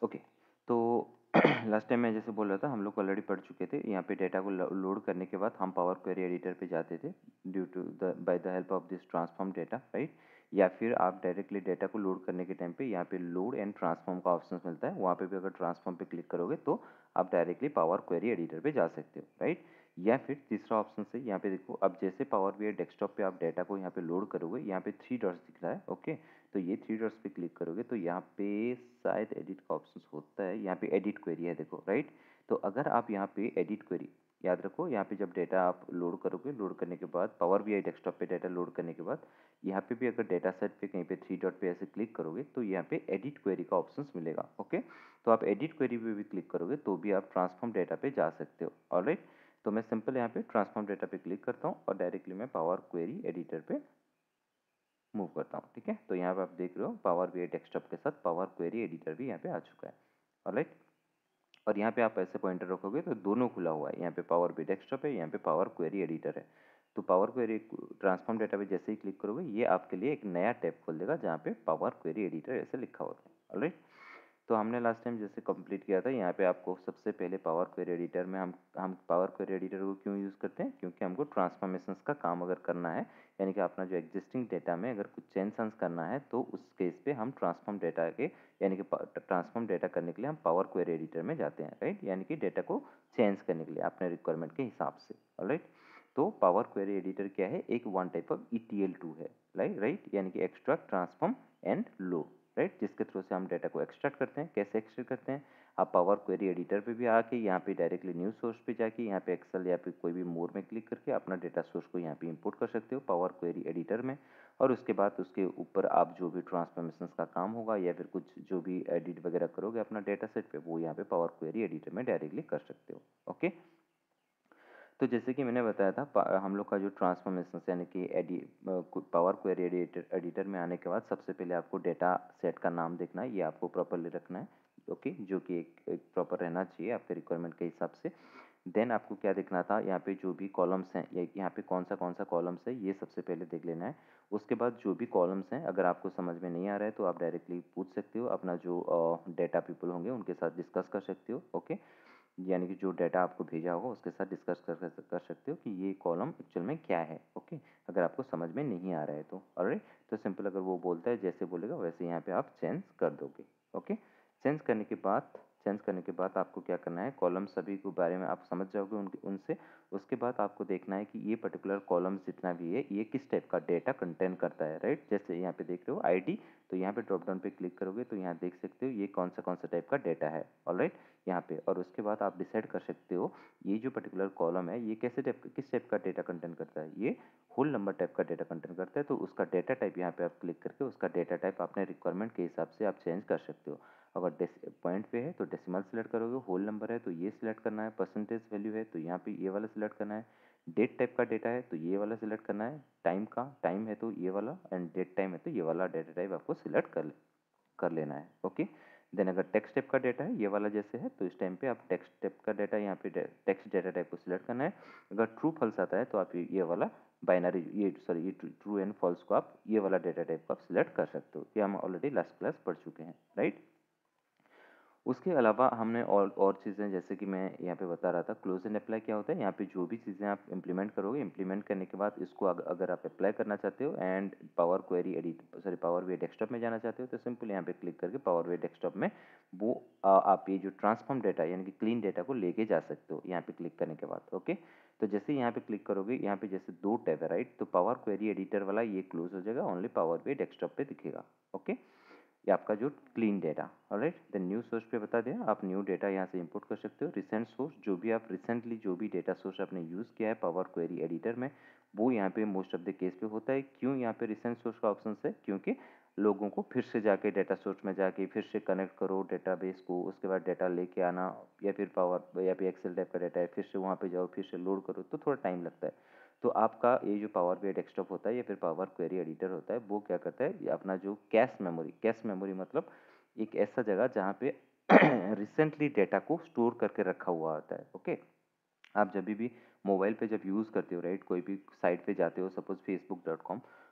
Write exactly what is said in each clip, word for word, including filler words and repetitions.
Okay, तो last time मैं जैसे बोल रहा था, हम लोग ऑलरेडी पढ़ चुके थे। यहाँ पे डेटा को लोड करने के बाद हम पावर क्वेरी एडिटर पे जाते थे due to the by the help of this transform data, right. या फिर आप डायरेक्टली डेटा को लोड करने के टाइम पे यहाँ पे लोड एंड ट्रांसफॉर्म का ऑप्शन मिलता है, वहाँ पे भी अगर ट्रांसफॉर्म पे क्लिक करोगे तो आप डायरेक्टली पावर क्वेरी एडिटर पे जा सकते हो, राइट। या फिर तीसरा ऑप्शन से यहाँ पे देखो, अब जैसे पावर बी आई डेस्कटॉप पे आप डेटा को यहाँ पे लोड करोगे, यहाँ पे थ्री डॉट्स दिख रहा है, ओके। तो ये थ्री डॉट्स पे क्लिक करोगे तो यहाँ पे शायद एडिट का ऑप्शन होता है, यहाँ पे एडिट क्वेरी है, देखो, राइट। तो अगर आप यहाँ पे एडिट क्वेरी, याद रखो, यहाँ पे जब डेटा आप लोड करोगे, लोड करने के बाद पावर बी आई डेस्कटॉप पे डेटा लोड करने के बाद यहाँ पे भी अगर डेटा सेट पे कहीं पे थ्री डॉट पे ऐसे क्लिक करोगे तो यहाँ पे एडिट क्वेरी का ऑप्शन मिलेगा, ओके। तो आप एडिट क्वेरी पे भी क्लिक करोगे तो भी आप ट्रांसफॉर्म डेटा पे जा सकते हो, ऑलराइट। तो मैं सिंपल यहाँ पे ट्रांसफॉर्म डेटा पे क्लिक करता हूँ और डायरेक्टली मैं पावर क्वेरी एडिटर पे मूव करता हूँ, ठीक है। तो यहाँ पे आप देख रहे हो पावर बी आई डेस्कटॉप के साथ पावर क्वेरी एडिटर भी यहाँ पे आ चुका है, ऑलराइट। और यहाँ पे आप ऐसे पॉइंटर रखोगे तो दोनों खुला हुआ है, यहाँ पे पावर बी डेस्कटॉप है, यहाँ पे पावर क्वेरी एडिटर है। तो पावर क्वेरी ट्रांसफॉर्म डेटा पे जैसे ही क्लिक करोगे ये आपके लिए एक नया टैब खोल देगा जहाँ पे पावर क्वेरी एडिटर ऐसे लिखा होता है, ऑलराइट। तो हमने लास्ट टाइम जैसे कंप्लीट किया था, यहाँ पे आपको सबसे पहले पावर क्वेरी एडिटर में हम हम पावर क्वेरी एडिटर को क्यों यूज़ करते हैं, क्योंकि हमको ट्रांसफॉर्मेशंस का काम अगर करना है, यानी कि अपना जो एग्जिस्टिंग डेटा में अगर कुछ चेंजेस करना है तो उस केस पे हम ट्रांसफॉर्म डेटा के, यानी कि ट्रांसफॉर्म डेटा करने के लिए हम पावर क्वेरी एडिटर में जाते हैं, राइट। यानी कि डेटा को चेंज करने के लिए अपने रिक्वायरमेंट के हिसाब से, राइट। तो पावर क्वेरी एडिटर क्या है, एक one type of E T L tool है, राइट राइट यानी कि extract, transform and load, right, जिसके थ्रू से हम डेटा को एक्सट्रैक्ट करते हैं। कैसे एक्सट्रैक्ट करते हैं, आप पावर क्वेरी एडिटर पे भी आके यहाँ पे डायरेक्टली न्यूज सोर्स पे जाके यहाँ पे एक्सेल या फिर कोई भी मोर में क्लिक करके अपना डेटा सोर्स को यहाँ पे इंपोर्ट कर सकते हो पावर क्वेरी एडिटर में। और उसके बाद उसके ऊपर आप जो भी ट्रांसफॉर्मेशन का काम होगा या फिर कुछ जो भी एडिट वगैरह करोगे अपना डेटा सेट पे, वो यहाँ पे पावर क्वेरी एडिटर में डायरेक्टली कर सकते हो, ओके। तो जैसे कि मैंने बताया था, पा- हम लोग का जो ट्रांसफॉर्मेशन यानी कि एडि पावर क्वेरी एडिटर एडिटर में आने के बाद सबसे पहले आपको डेटा सेट का नाम देखना है, ये आपको प्रॉपरली रखना है, ओके, जो कि एक, एक प्रॉपर रहना चाहिए आपके रिक्वायरमेंट के हिसाब से। देन आपको क्या देखना था, यहाँ पे जो भी कॉलम्स हैं या यहाँ पे कौन सा कौन सा कॉलम्स है ये सबसे पहले देख लेना है। उसके बाद जो भी कॉलम्स हैं अगर आपको समझ में नहीं आ रहा है तो आप डायरेक्टली पूछ सकते हो, अपना जो डेटा पीपल होंगे उनके साथ डिस्कस कर सकते हो, ओके। यानी कि जो डेटा आपको भेजा होगा उसके साथ डिस्कस कर कर सकते हो कि ये कॉलम एक्चुअल में क्या है, ओके। अगर आपको समझ में नहीं आ रहा है तो, ऑलराइट। तो सिंपल अगर वो बोलता है जैसे बोलेगा वैसे यहाँ पे आप चेंज कर दोगे, ओके। चेंज करने के बाद चेंज करने के बाद आपको क्या करना है, कॉलम सभी के बारे में आप समझ जाओगे उनके उनसे। उसके बाद आपको देखना है कि ये पर्टिकुलर कॉलम जितना भी है ये किस टाइप का डेटा कंटेन करता है, राइट। जैसे यहाँ पे देख रहे हो आईडी, तो यहाँ पे ड्रॉप डाउन पे क्लिक करोगे तो यहाँ देख सकते हो ये कौन सा कौन सा टाइप का डेटा है, ऑलराइट, यहाँ पे। और उसके बाद आप डिसाइड कर सकते हो ये जो पर्टिकुलर कॉलम है ये कैसे टाइप किस टाइप का डेटा कंटेंट करता है, ये होल नंबर टाइप का डेटा कंटेंट करता है। तो उसका डेटा टाइप यहाँ पे आप क्लिक करके उसका डेटा टाइप अपने रिक्वायरमेंट के हिसाब से आप चेंज कर सकते हो। अगर पॉइंट पे है तो डेसिमल सेलेक्ट करोगे, होल नंबर है तो ये सिलेक्ट करना है, परसेंटेज वैल्यू है तो यहाँ पे ये वाला सिलेक्ट करना है, डेट टाइप का डेटा है तो ये वाला सिलेक्ट करना है, टाइम का टाइम है तो ये वाला, एंड डेट टाइम है तो ये वाला डेटा टाइप आपको सिलेक्ट कर कर लेना है, ओके। देन अगर टेक्स्ट टाइप का डेटा है ये वाला जैसे है तो इस टाइम पे आप टेक्स्ट टाइप का डेटा यहाँ पे टेक्स्ट डेटा टाइप को सिलेक्ट करना है। अगर ट्रू फॉल्स आता है तो आप ये ये वाला बाइनरी, ये सॉरी ये ट्रू एंड फॉल्स को आप ये वाला डेटा टाइप को आप सिलेक्ट कर सकते हो। ये हम ऑलरेडी लास्ट क्लास पढ़ चुके हैं, राइट। उसके अलावा हमने और और चीज़ें, जैसे कि मैं यहाँ पे बता रहा था क्लोज एंड अप्लाई क्या होता है, यहाँ पे जो भी चीज़ें आप इंप्लीमेंट करोगे, इंप्लीमेंट करने के बाद इसको अग, अगर आप अप्लाई करना चाहते हो and power query edit sorry power BI desktop में जाना चाहते हो तो सिंपल यहाँ पे क्लिक करके पावर वे डेस्कटॉप में वो आ, आप ये जो ट्रांसफॉर्म डेटा यानी कि क्लीन डेटा को लेके जा सकते हो यहाँ पे क्लिक करने के बाद, ओके। तो जैसे यहाँ पे क्लिक करोगे यहाँ पे जैसे दो टैब है, राइट, तो पावर क्वेरी एडिटर वाला ये क्लोज हो जाएगा, ओनली पावर वे डेस्कटॉप पे दिखेगा, ओके। ये आपका जो clean data, alright. Then new source पे बता दें, आप न्यू डेटा यहाँ से इंपोर्ट कर सकते हो। रिसेंट सोर्स, जो भी आप रिसेंटली जो भी डेटा सोर्स आपने यूज़ किया है पावर क्वेरी एडिटर में, वो यहाँ पे मोस्ट ऑफ द केस पे होता है। क्यों यहाँ पे रिसेंट सोर्स का ऑप्शन है, क्योंकि लोगों को फिर से जाके डेटा सोर्स में जाके फिर से कनेक्ट करो डेटाबेस को, उसके बाद डेटा लेके आना, या फिर पावर या फिर एक्सेल टाइप का डेटा है फिर से वहाँ पे जाओ फिर से लोड करो तो थोड़ा टाइम लगता है। तो आपका ये जो पावर बी आई डेस्कटॉप होता है या फिर पावर क्वेरी एडिटर होता है वो क्या करता है, ये अपना जो कैश मेमोरी, कैश मेमोरी मतलब एक ऐसा जगह जहाँ पे रिसेंटली डेटा को स्टोर करके रखा हुआ होता है, ओके। आप जब भी मोबाइल पे जब यूज़ करते हो, राइट, कोई भी साइट पे जाते हो, suppose Facebook dot com,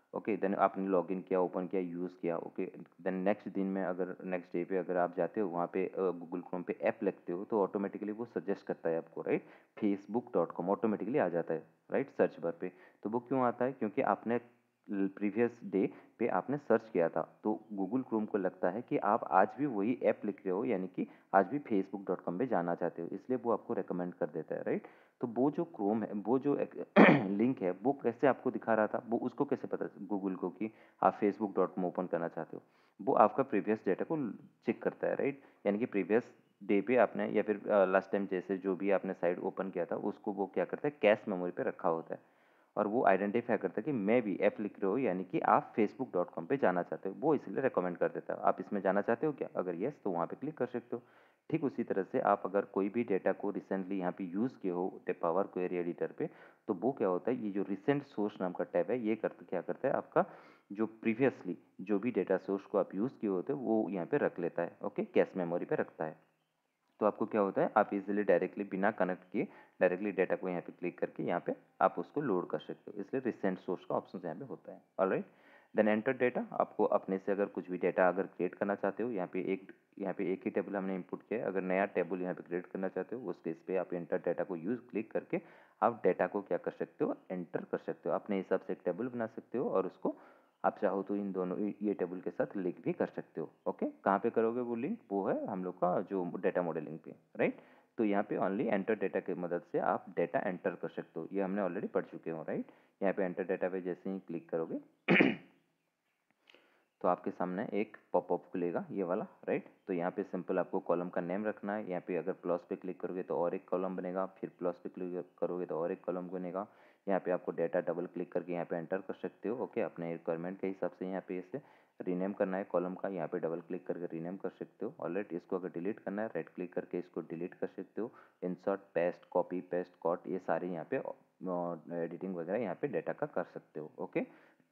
okay, then आपने लॉगिन किया, ओपन किया, यूज़ किया, ओके। देन नेक्स्ट दिन में अगर नेक्स्ट डे पे अगर आप जाते हो वहाँ पे गूगल क्रोम पे ऐप लिखते हो तो ऑटोमेटिकली वो सजेस्ट करता है आपको, right. Facebook dot com automatically आ जाता है, राइट, सर्च बार पे। तो वो क्यों आता है? क्योंकि आपने प्रीवियस डे पे आपने सर्च किया था, तो गूगल क्रोम को लगता है कि आप आज भी वही ऐप लिख रहे हो, यानी कि आज भी फेसबुक डॉट कॉम पे जाना चाहते हो, इसलिए वो आपको रेकमेंड कर देता है, राइट। तो वो जो क्रोम है, वो जो लिंक है, वो कैसे आपको दिखा रहा था, वो उसको कैसे पता गूगल को कि आप फेसबुक डॉट कॉम ओपन करना चाहते हो? वो आपका प्रीवियस डेटा को चेक करता है, राइट। यानी कि प्रीवियस डे पे आपने या फिर लास्ट टाइम जैसे जो भी आपने साइट ओपन किया था उसको वो क्या करता है, कैश मेमोरी पे रखा होता है, और वो आइडेंटिफाई करता है कि मैं भी ऐप लिख रहे हो, यानी कि आप फेसबुक डॉट कॉम पे जाना चाहते हो, वो इसलिए रिकमेंड कर देता है। आप इसमें जाना चाहते हो क्या? अगर येस तो वहाँ पे क्लिक कर सकते हो। ठीक उसी तरह से आप अगर कोई भी डेटा को रिसेंटली यहाँ पे यूज़ किए हो पावर क्वेरी एडिटर पे, तो वो क्या होता है, ये जो रिसेंट सोर्स नाम का टैब है, ये कर क्या करता है, आपका जो प्रीवियसली जो भी डेटा सोर्स को आप यूज़ किए होते हो वो यहाँ पे रख लेता है, ओके, कैश मेमोरी पे रखता है। तो आपको क्या होता है, आप इजीली डायरेक्टली बिना कनेक्ट किए डायरेक्टली डेटा को यहाँ पे क्लिक करके यहाँ पे आप उसको लोड कर सकते हो, इसलिए रिसेंट सोर्स का ऑप्शन यहाँ पे होता है। Alright, then enter data. आपको अपने से अगर कुछ भी डेटा अगर क्रिएट करना चाहते हो, यहाँ पे एक यहाँ पे एक ही टेबल हमने इंपुट किया है, अगर नया टेबल यहाँ पे क्रिएट करना चाहते हो उस केस पे आप एंटर डेटा को यूज क्लिक करके आप डेटा को क्या कर सकते हो, एंटर कर सकते हो, अपने हिसाब से एक टेबल बना सकते हो, और उसको आप चाहो तो इन दोनों ये टेबल के साथ लिंक भी कर सकते हो। ओके, कहाँ पे करोगे वो लिंक? वो है हम लोग का जो डेटा मॉडलिंग पे, राइट। तो यहाँ पे ओनली एंटर डेटा की मदद से आप डेटा एंटर कर सकते हो, ये हमने ऑलरेडी पढ़ चुके हो, राइट। यहाँ पे एंटर डेटा पे जैसे ही क्लिक करोगे तो आपके सामने एक पॉपअप खुलेगा ये वाला, राइट। तो यहाँ पे सिंपल आपको कॉलम का नेम रखना है। यहाँ पे अगर प्लस पे क्लिक करोगे तो और एक कॉलम बनेगा, फिर प्लस पे क्लिक करोगे तो और एक कॉलम बनेगा। यहाँ पे आपको डेटा डबल क्लिक करके यहाँ पे एंटर कर सकते हो, ओके, अपने रिक्वायरमेंट के हिसाब से। यहाँ पे इसे रीनेम करना है कॉलम का, यहाँ पे डबल क्लिक करके रीनेम कर सकते हो। ऑलराइट, इसको अगर डिलीट करना है राइट क्लिक करके इसको डिलीट कर सकते हो। Insert, paste, copy paste, cut, ये सारे यहाँ पे एडिटिंग वगैरह यहाँ पे डेटा का कर सकते हो, ओके।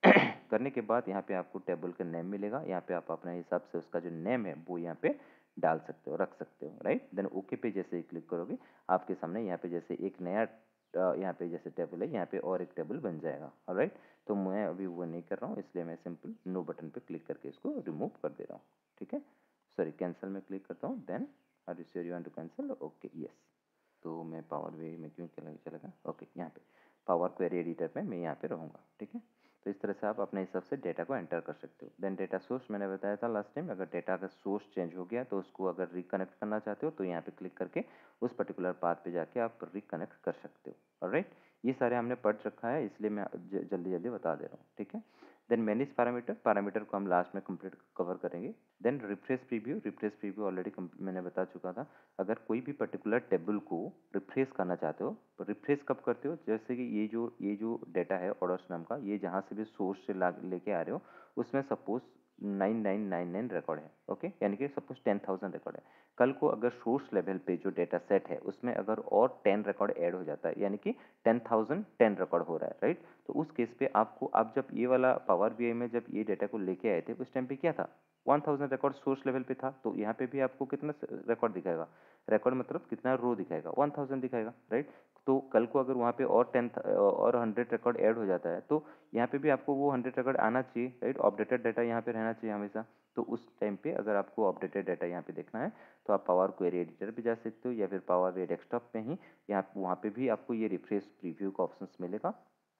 करने के बाद यहाँ पे आपको टेबल का नेम मिलेगा, यहाँ पे आप अपने हिसाब से उसका जो नेम है वो यहाँ पे डाल सकते हो, रख सकते हो, राइट। देन ओके पे जैसे ही क्लिक करोगे आपके सामने यहाँ पे जैसे एक नया यहाँ पे जैसे टेबल है, यहाँ पे और एक टेबल बन जाएगा, ऑलराइट। तो मैं अभी वो नहीं कर रहा हूँ, इसलिए मैं सिंपल नो बटन पे क्लिक करके इसको रिमूव कर दे रहा हूँ, ठीक है। सॉरी, कैंसिल में क्लिक करता हूँ, then are you sure you want to cancel? Okay, yes. तो मैं पावर वे में क्यों चला चला गया, ओके, यहाँ पे पावर क्वेरी एडिटर पे मैं यहाँ पे रहूँगा, ठीक है। तो इस तरह से आप अपने हिसाब से डेटा को एंटर कर सकते हो। देन डेटा सोर्स मैंने बताया था लास्ट टाइम, अगर डेटा का सोर्स चेंज हो गया तो उसको अगर रिकनेक्ट करना चाहते हो तो यहाँ पे क्लिक करके उस पर्टिकुलर पाथ पे जाके आप रिकनेक्ट कर सकते हो, ऑलराइट। ये सारे हमने पढ़ रखा है, इसलिए मैं जल्दी जल्दी बता दे रहा हूँ, ठीक है। देन मैनेज पैरामीटर, पैरामीटर को हम लास्ट में कंप्लीट कवर करेंगे। Then refresh preview, refresh preview already मैंने बता चुका था। अगर कोई भी पर्टिकुलर टेबल को रिफ्रेश करना चाहते हो तो रिफ्रेश कब करते हो, जैसे कि ये जो ये जो डेटा है ऑर्डर्स नाम का, ये जहाँ से भी सोर्स से ला लेके आ रहे हो उसमें suppose nine nine nine nine record है, ओके, यानी कि सपोज टेन थाउजेंड रिकॉर्ड है। कल को अगर सोर्स लेवल पे जो डेटा सेट है उसमें अगर और टेन रिकॉर्ड ऐड हो जाता है, यानी कि टेन थाउजेंड टेन रिकॉर्ड हो रहा है, राइट। तो उस केस पे आपको, आप जब ये वाला पावर बीआई में जब ये डेटा को लेके आए थे उस टाइम पे क्या था, one thousand record source level पे था, तो यहाँ पे भी आपको कितना रिकॉर्ड दिखाएगा, रिकॉर्ड मतलब कितना रो दिखाएगा, वन थाउजेंड दिखाएगा, राइट। तो कल को अगर वहाँ पे और टेन और हंड्रेड रिकॉर्ड ऐड हो जाता है तो यहाँ पे भी आपको वो हंड्रेड रिकॉर्ड आना चाहिए, राइट। अपडेटेड डाटा यहाँ पे रहना चाहिए हमेशा। तो उस टाइम पे अगर आपको अपडेटेड डाटा यहाँ पे देखना है तो आप पावर क्वेरी एडिटर पे जा सकते हो, या फिर पावर वे डेस्कटॉप पे ही यहाँ वहाँ पे भी आपको ये रिफ्रेश प्रीव्यू का ऑप्शन मिलेगा।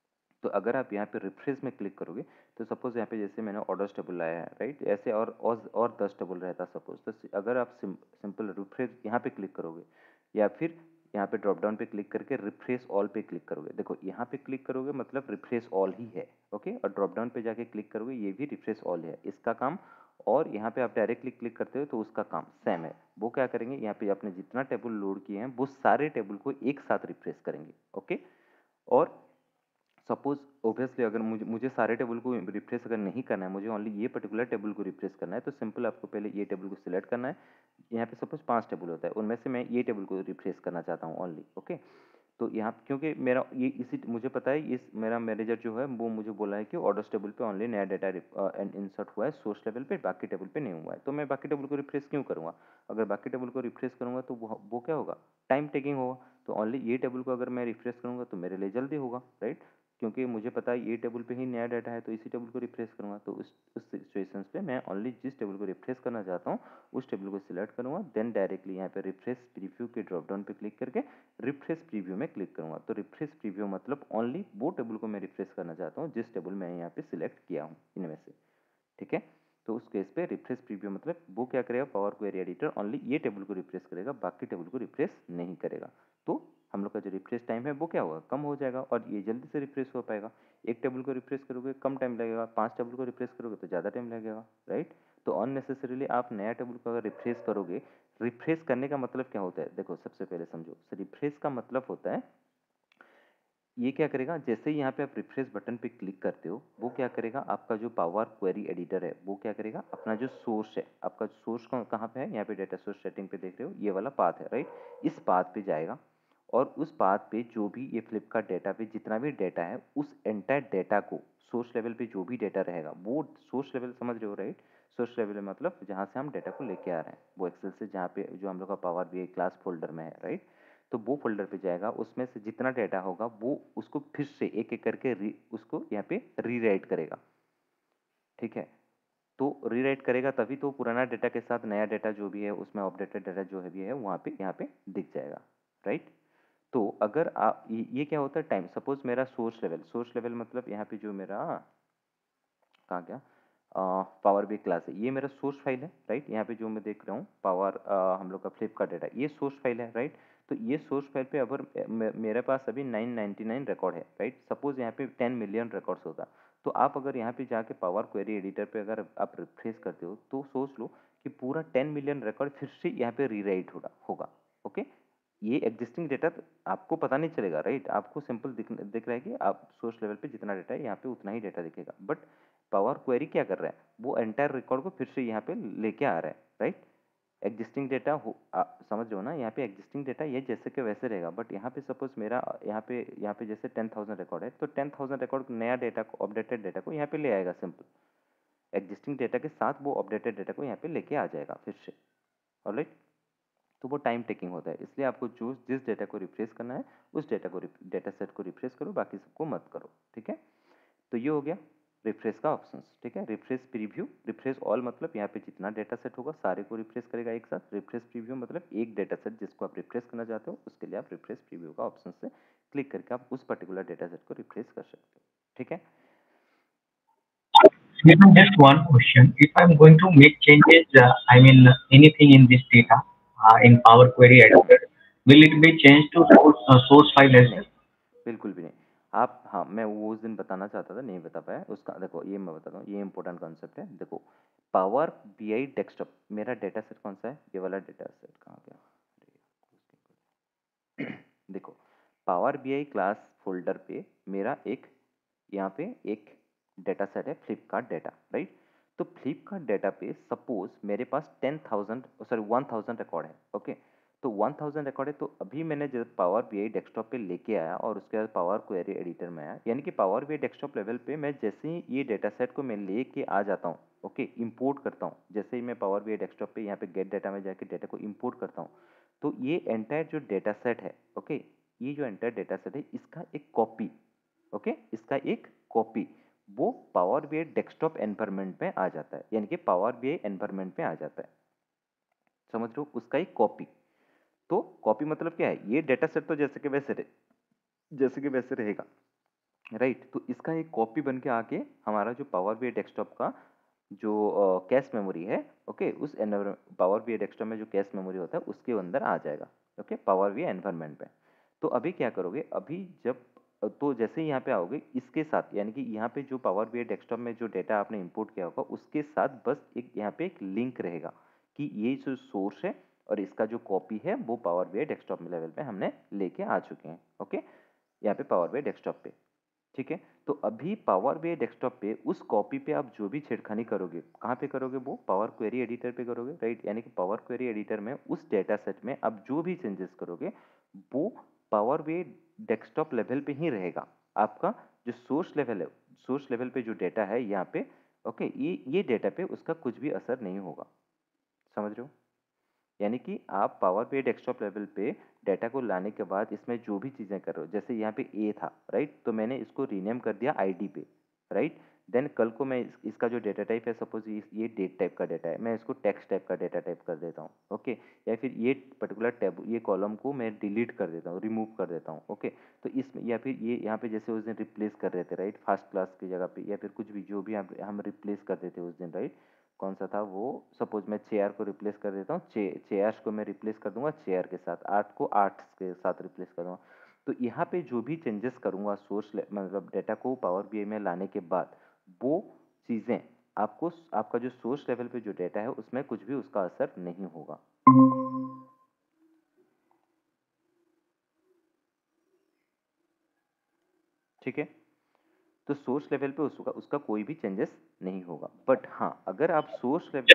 तो अगर आप यहाँ पे रिफ्रेश में क्लिक करोगे तो सपोज यहाँ पे जैसे मैंने ऑर्डर्स टेबल लाया है, राइट, ऐसे और और, और दस टेबल रहता सपोज, तो अगर आप सिम, सिंपल रिफ्रेश यहाँ पे क्लिक करोगे या फिर यहाँ पे ड्रॉप डाउन पे क्लिक करके रिफ्रेश ऑल पे क्लिक करोगे, देखो यहाँ पे क्लिक करोगे मतलब रिफ्रेश ऑल ही है, ओके, और ड्रॉप डाउन पे जाके क्लिक करोगे ये भी रिफ्रेश ऑल है इसका काम। और यहाँ पे आप डायरेक्टली क्लिक करते हो तो उसका काम सेम है। वो क्या करेंगे, यहाँ पे आपने जितना टेबल लोड किए हैं वो सारे टेबल को एक साथ रिफ्रेश करेंगे, ओके। और सपोज ऑब्वियसली अगर मुझे मुझे सारे टेबल को रिफ्रेश अगर नहीं करना है, मुझे ओनली ये पर्टिकुलर टेबल को रिफ्रेश करना है, तो सिंपल आपको पहले ये टेबल को सिलेक्ट करना है। यहाँ पे सपोज पांच टेबल होता है, उनमें से मैं ये टेबल को रिफ्रेश करना चाहता हूँ ओनली, ओके। तो यहाँ क्योंकि मेरा ये इसी मुझे पता है इस मेरा मैनेजर जो है वो मुझे बोला है कि ऑर्डर्स टेबल पे ओनली नया डाटा इंसर्ट हुआ है सोर्स लेवल पे, बाकी टेबल पे नहीं हुआ है, तो मैं बाकी टेबल को रिफ्रेश क्यों करूँगा। अगर बाकी टेबल को रिफ्रेश करूँगा तो वो वो क्या होगा, टाइम टेकिंग होगा। तो ओनली ये टेबल को अगर मैं रिफ्रेश करूँगा तो मेरे लिए जल्दी होगा, राइट। क्योंकि मुझे पता है ये टेबल पे ही नया डाटा है तो इसी टेबल को रिफ्रेश करूँगा। तो उस उस सिचुएशंस पे मैं ओनली जिस टेबल को रिफ्रेश करना चाहता हूँ उस टेबल को सिलेक्ट करूँगा, देन डायरेक्टली यहाँ पे रिफ्रेश प्रीव्यू के ड्रॉप डाउन पे क्लिक करके रिफ्रेश प्रीव्यू में क्लिक करूँगा। तो रिफ्रेश प्रीव्यू मतलब ओनली वो टेबल को मैं रिफ्रेश करना चाहता हूँ जिस टेबल मैं यहाँ पे सिलेक्ट किया हूँ इनमें से, ठीक है। तो उस केस पे रिफ्रेश प्रीव्यू मतलब वो क्या करेगा, पावर क्वेरी एडिटर ओनली ये टेबल को रिफ्रेश करेगा, बाकी टेबल को रिफ्रेश नहीं करेगा। तो हम लोग का जो रिफ्रेश टाइम है वो क्या होगा, कम हो जाएगा और ये जल्दी से रिफ्रेश हो पाएगा। एक टेबल को रिफ्रेश करोगे कम टाइम लगेगा, पांच टेबल को रिफ्रेश करोगे तो ज़्यादा टाइम लगेगा, राइट। तो अननेसेसरीली आप नया टेबल को अगर रिफ्रेश करोगे, रिफ्रेश करने का मतलब क्या होता है, देखो सबसे पहले समझो, रिफ्रेश का मतलब होता है ये क्या करेगा, जैसे ही यहाँ पे आप रिफ्रेश बटन पे क्लिक करते हो वो क्या करेगा, आपका जो पावर क्वेरी एडिटर है वो क्या करेगा, अपना जो सोर्स है, आपका सोर्स कहाँ पे है, यहाँ पे डेटा सोर्स सेटिंग पे देख रहे हो ये वाला पाथ है, राइट। इस पाथ पे जाएगा और उस पाथ पे जो भी ये फ्लिपकार्ट डेटा पे जितना भी डेटा है उस एंटायर डेटा को सोर्स लेवल पे जो भी डेटा रहेगा वो सोर्स लेवल समझ रहे हो, राइट। सोर्स लेवल मतलब जहाँ से हम डेटा को लेके आ रहे हैं वो एक्सेल से, जहाँ पे जो हम लोग का power B I class folder में है, राइट। तो वो फोल्डर पे जाएगा, उसमें से जितना डेटा होगा वो उसको फिर से एक एक करके री, उसको यहाँ पे रीराइट करेगा, ठीक है। तो रीराइट करेगा तभी तो पुराना डेटा के साथ नया डेटा जो भी है उसमें अपडेटेड डेटा जो है भी है वहाँ पे यहाँ पे दिख जाएगा, राइट। तो अगर आप ये ये क्या होता है टाइम, सपोज मेरा सोर्स लेवल, सोर्स लेवल मतलब यहाँ पे जो मेरा कहाँ गया, पावर बी क्लास है, ये मेरा सोर्स फाइल है, राइट। यहाँ पे जो मैं देख रहा हूँ पावर हम लोग का फ्लिपकार्ट डेटा, ये सोर्स फाइल है, राइट। तो ये सोर्स फाइल पे अगर मे- मेरे पास अभी नाइन नाइन्टी नाइन रिकॉर्ड है, राइट। सपोज यहाँ पे टेन मिलियन रिकॉर्ड्स होता, तो आप अगर यहाँ पे जाके पावर क्वेरी एडिटर पे अगर आप रिफ्रेश करते हो तो सोच लो कि पूरा टेन मिलियन रिकॉर्ड फिर से यहाँ पे रीराइट होगा होगा ओके। ये एग्जिस्टिंग डेटा आपको पता नहीं चलेगा, राइट। आपको सिंपल दिख दिख रहा है कि आप सोर्स लेवल पे जितना डेटा है यहाँ पे उतना ही डेटा दिखेगा, बट पावर क्वेरी क्या कर रहा है, वो एंटायर रिकॉर्ड को फिर से यहाँ पे लेके आ रहा है, राइट। एग्जिस्टिंग डेटा हो आ, समझ रहे हो ना, यहाँ पे एग्जिस्टिंग डेटा ये जैसे के वैसे रहेगा, बट यहाँ पे सपोज मेरा यहाँ पे यहाँ पे जैसे टेन थाउजेंड रिकॉर्ड है तो टेन थाउजेंड रिकॉर्ड नया डेटा को, अपडेटेड डेटा को यहाँ पे ले आएगा, सिंपल एग्जिस्टिंग डेटा के साथ वो अपडेटेड डेटा को यहाँ पे लेके आ जाएगा फिर से, ऑलराइट। तो वो टाइम टेकिंग होता है, इसलिए आपको जो जिस डेटा को रिफ्रेश करना है उस डेटा को डेटा सेट को रिफ्रेश करो, बाकी सबको मत करो, ठीक है। तो ये हो गया रिफ्रेश का ऑप्शन, ठीक है। रिफ्रेश प्रीव्यू, रिफ्रेश ऑल मतलब यहाँ पे जितना डेटा सेट होगा सारे को रिफ्रेश करेगा एक साथ। रिफ्रेश प्रीव्यू मतलब एक डेटा सेट जिसको आप रिफ्रेश करना चाहते हो उसके लिए आप रिफ्रेश प्रीव्यू का ऑप्शन से क्लिक करके आप उस पर्टिकुलर डेटा सेट को रिफ्रेश कर सकते हो, ठीक है। Even just one question. If I'm going to make changes, uh, I mean anything in this data uh, in Power Query Editor, will it be changed to source, uh, source file as नहीं, well? बिल्कुल भी नहीं। आप, हाँ, मैं वो उस दिन बताना चाहता था नहीं बता पाया उसका, देखो ये मैं बताता हूँ, ये इंपॉर्टेंट कॉन्सेप्ट है। देखो पावर बीआई डेस्कटॉप, मेरा डेटा सेट कौन सा है, ये वाला डेटा सेट कहाँ गया, देखो पावर बीआई क्लास फोल्डर पे मेरा एक यहाँ पे एक डेटा सेट है फ्लिपकार्ट डेटा, राइट। तो फ्लिपकार्ट डेटा पे सपोज मेरे पास ten thousand sorry one thousand record है, ओके। तो वन थाउजेंड रिकॉर्ड है, तो अभी मैंने जब पावर बीआई डेस्कटॉप पे लेके आया और उसके बाद पावर क्वेरी एडिटर में आया, यानी कि पावर बीआई डेस्कटॉप लेवल पे मैं जैसे ही ये डेटा सेट को मैं लेके आ जाता हूँ, ओके, इंपोर्ट करता हूँ, जैसे ही मैं पावर बीआई डेस्कटॉप पे यहाँ पे गेट डेटा में जाके डेटा को इंपोर्ट करता हूँ, तो ये एंटायर जो डेटा सेट है, ओके, ये जो एंटायर डेटा सेट है इसका एक कॉपी, ओके, इसका एक कॉपी वो पावर बीआई डेस्कटॉप एनवायरनमेंट में आ जाता है, यानी कि पावर बीआई एनवायरनमेंट में आ जाता है, समझ रहे हो, उसका एक कॉपी। तो कॉपी मतलब क्या है, ये डेटा सेट तो जैसे के वैसे रहे जैसे के वैसे रहेगा, राइट। तो इसका एक कॉपी बन के आके हमारा जो पावर बीआई डेस्कटॉप का जो कैश मेमोरी है, ओके, उस पावर बीआई डेस्कटॉप में जो कैश मेमोरी होता है उसके अंदर आ जाएगा, ओके, पावर बीआई एनवायरनमेंट पे। तो अभी क्या करोगे, अभी जब तो जैसे ही यहाँ पे आओगे इसके साथ, यानी कि यहाँ पे जो पावर बीआई डेस्कटॉप में जो डेटा आपने इंपोर्ट किया होगा उसके साथ बस एक यहाँ पे एक लिंक रहेगा कि ये जो सोर्स है और इसका जो कॉपी है वो पावर बीआई डेस्कटॉप लेवल पे हमने लेके आ चुके हैं, ओके, यहाँ पे पावर बीआई डेस्कटॉप पे, ठीक है। तो अभी पावर बीआई डेस्कटॉप पे उस कॉपी पे आप जो भी छेड़खानी करोगे कहाँ पे करोगे, वो पावर क्वेरी एडिटर पे करोगे, राइट। यानी कि पावर क्वेरी एडिटर में उस डेटा सेट में आप जो भी चेंजेस करोगे वो पावर बीआई डेस्कटॉप लेवल पे ही रहेगा। आपका जो सोर्स लेवल है, सोर्स लेवल पे जो डेटा है यहाँ पे, ओके, ये ये डेटा पे उसका कुछ भी असर नहीं होगा, समझ रहे हो। यानी कि आप power B I desktop level पे डाटा को लाने के बाद इसमें जो भी चीज़ें कर रहे हो, जैसे यहाँ पे ए था, राइट, तो मैंने इसको रीनेम कर दिया आईडी पे, राइट। देन कल को मैं इस, इसका जो डेटा टाइप है, सपोज ये डेट टाइप का डेटा है, मैं इसको टेक्स्ट टाइप का डेटा टाइप कर देता हूँ, ओके। या फिर ये पर्टिकुलर टैब, ये कॉलम को मैं डिलीट कर देता हूँ, रिमूव कर देता हूँ, ओके। तो इसमें या फिर ये यहाँ पे जैसे उस दिन रिप्लेस कर रहे थे, राइट, फर्स्ट क्लास की जगह पे, या फिर कुछ भी जो भी हम हम रिप्लेस कर देते उस दिन, राइट। कौन सा था वो, सपोज मैं चेयर को रिप्लेस कर देता हूँ, चे चेयर्स को मैं रिप्लेस कर दूंगा चेयर के साथ, आर्ट को आर्ट के साथ रिप्लेस कर दूंगा। तो यहाँ पे जो भी चेंजेस करूंगा सोर्स मतलब डेटा को पावर बीआई में लाने के बाद, वो चीज़ें आपको आपका जो सोर्स लेवल पे जो डेटा है उसमें कुछ भी उसका असर नहीं होगा। ठीक है, तो सोर्स लेवल पे उसका उसका कोई भी चेंजेस नहीं होगा। बट हाँ, अगर आप source level,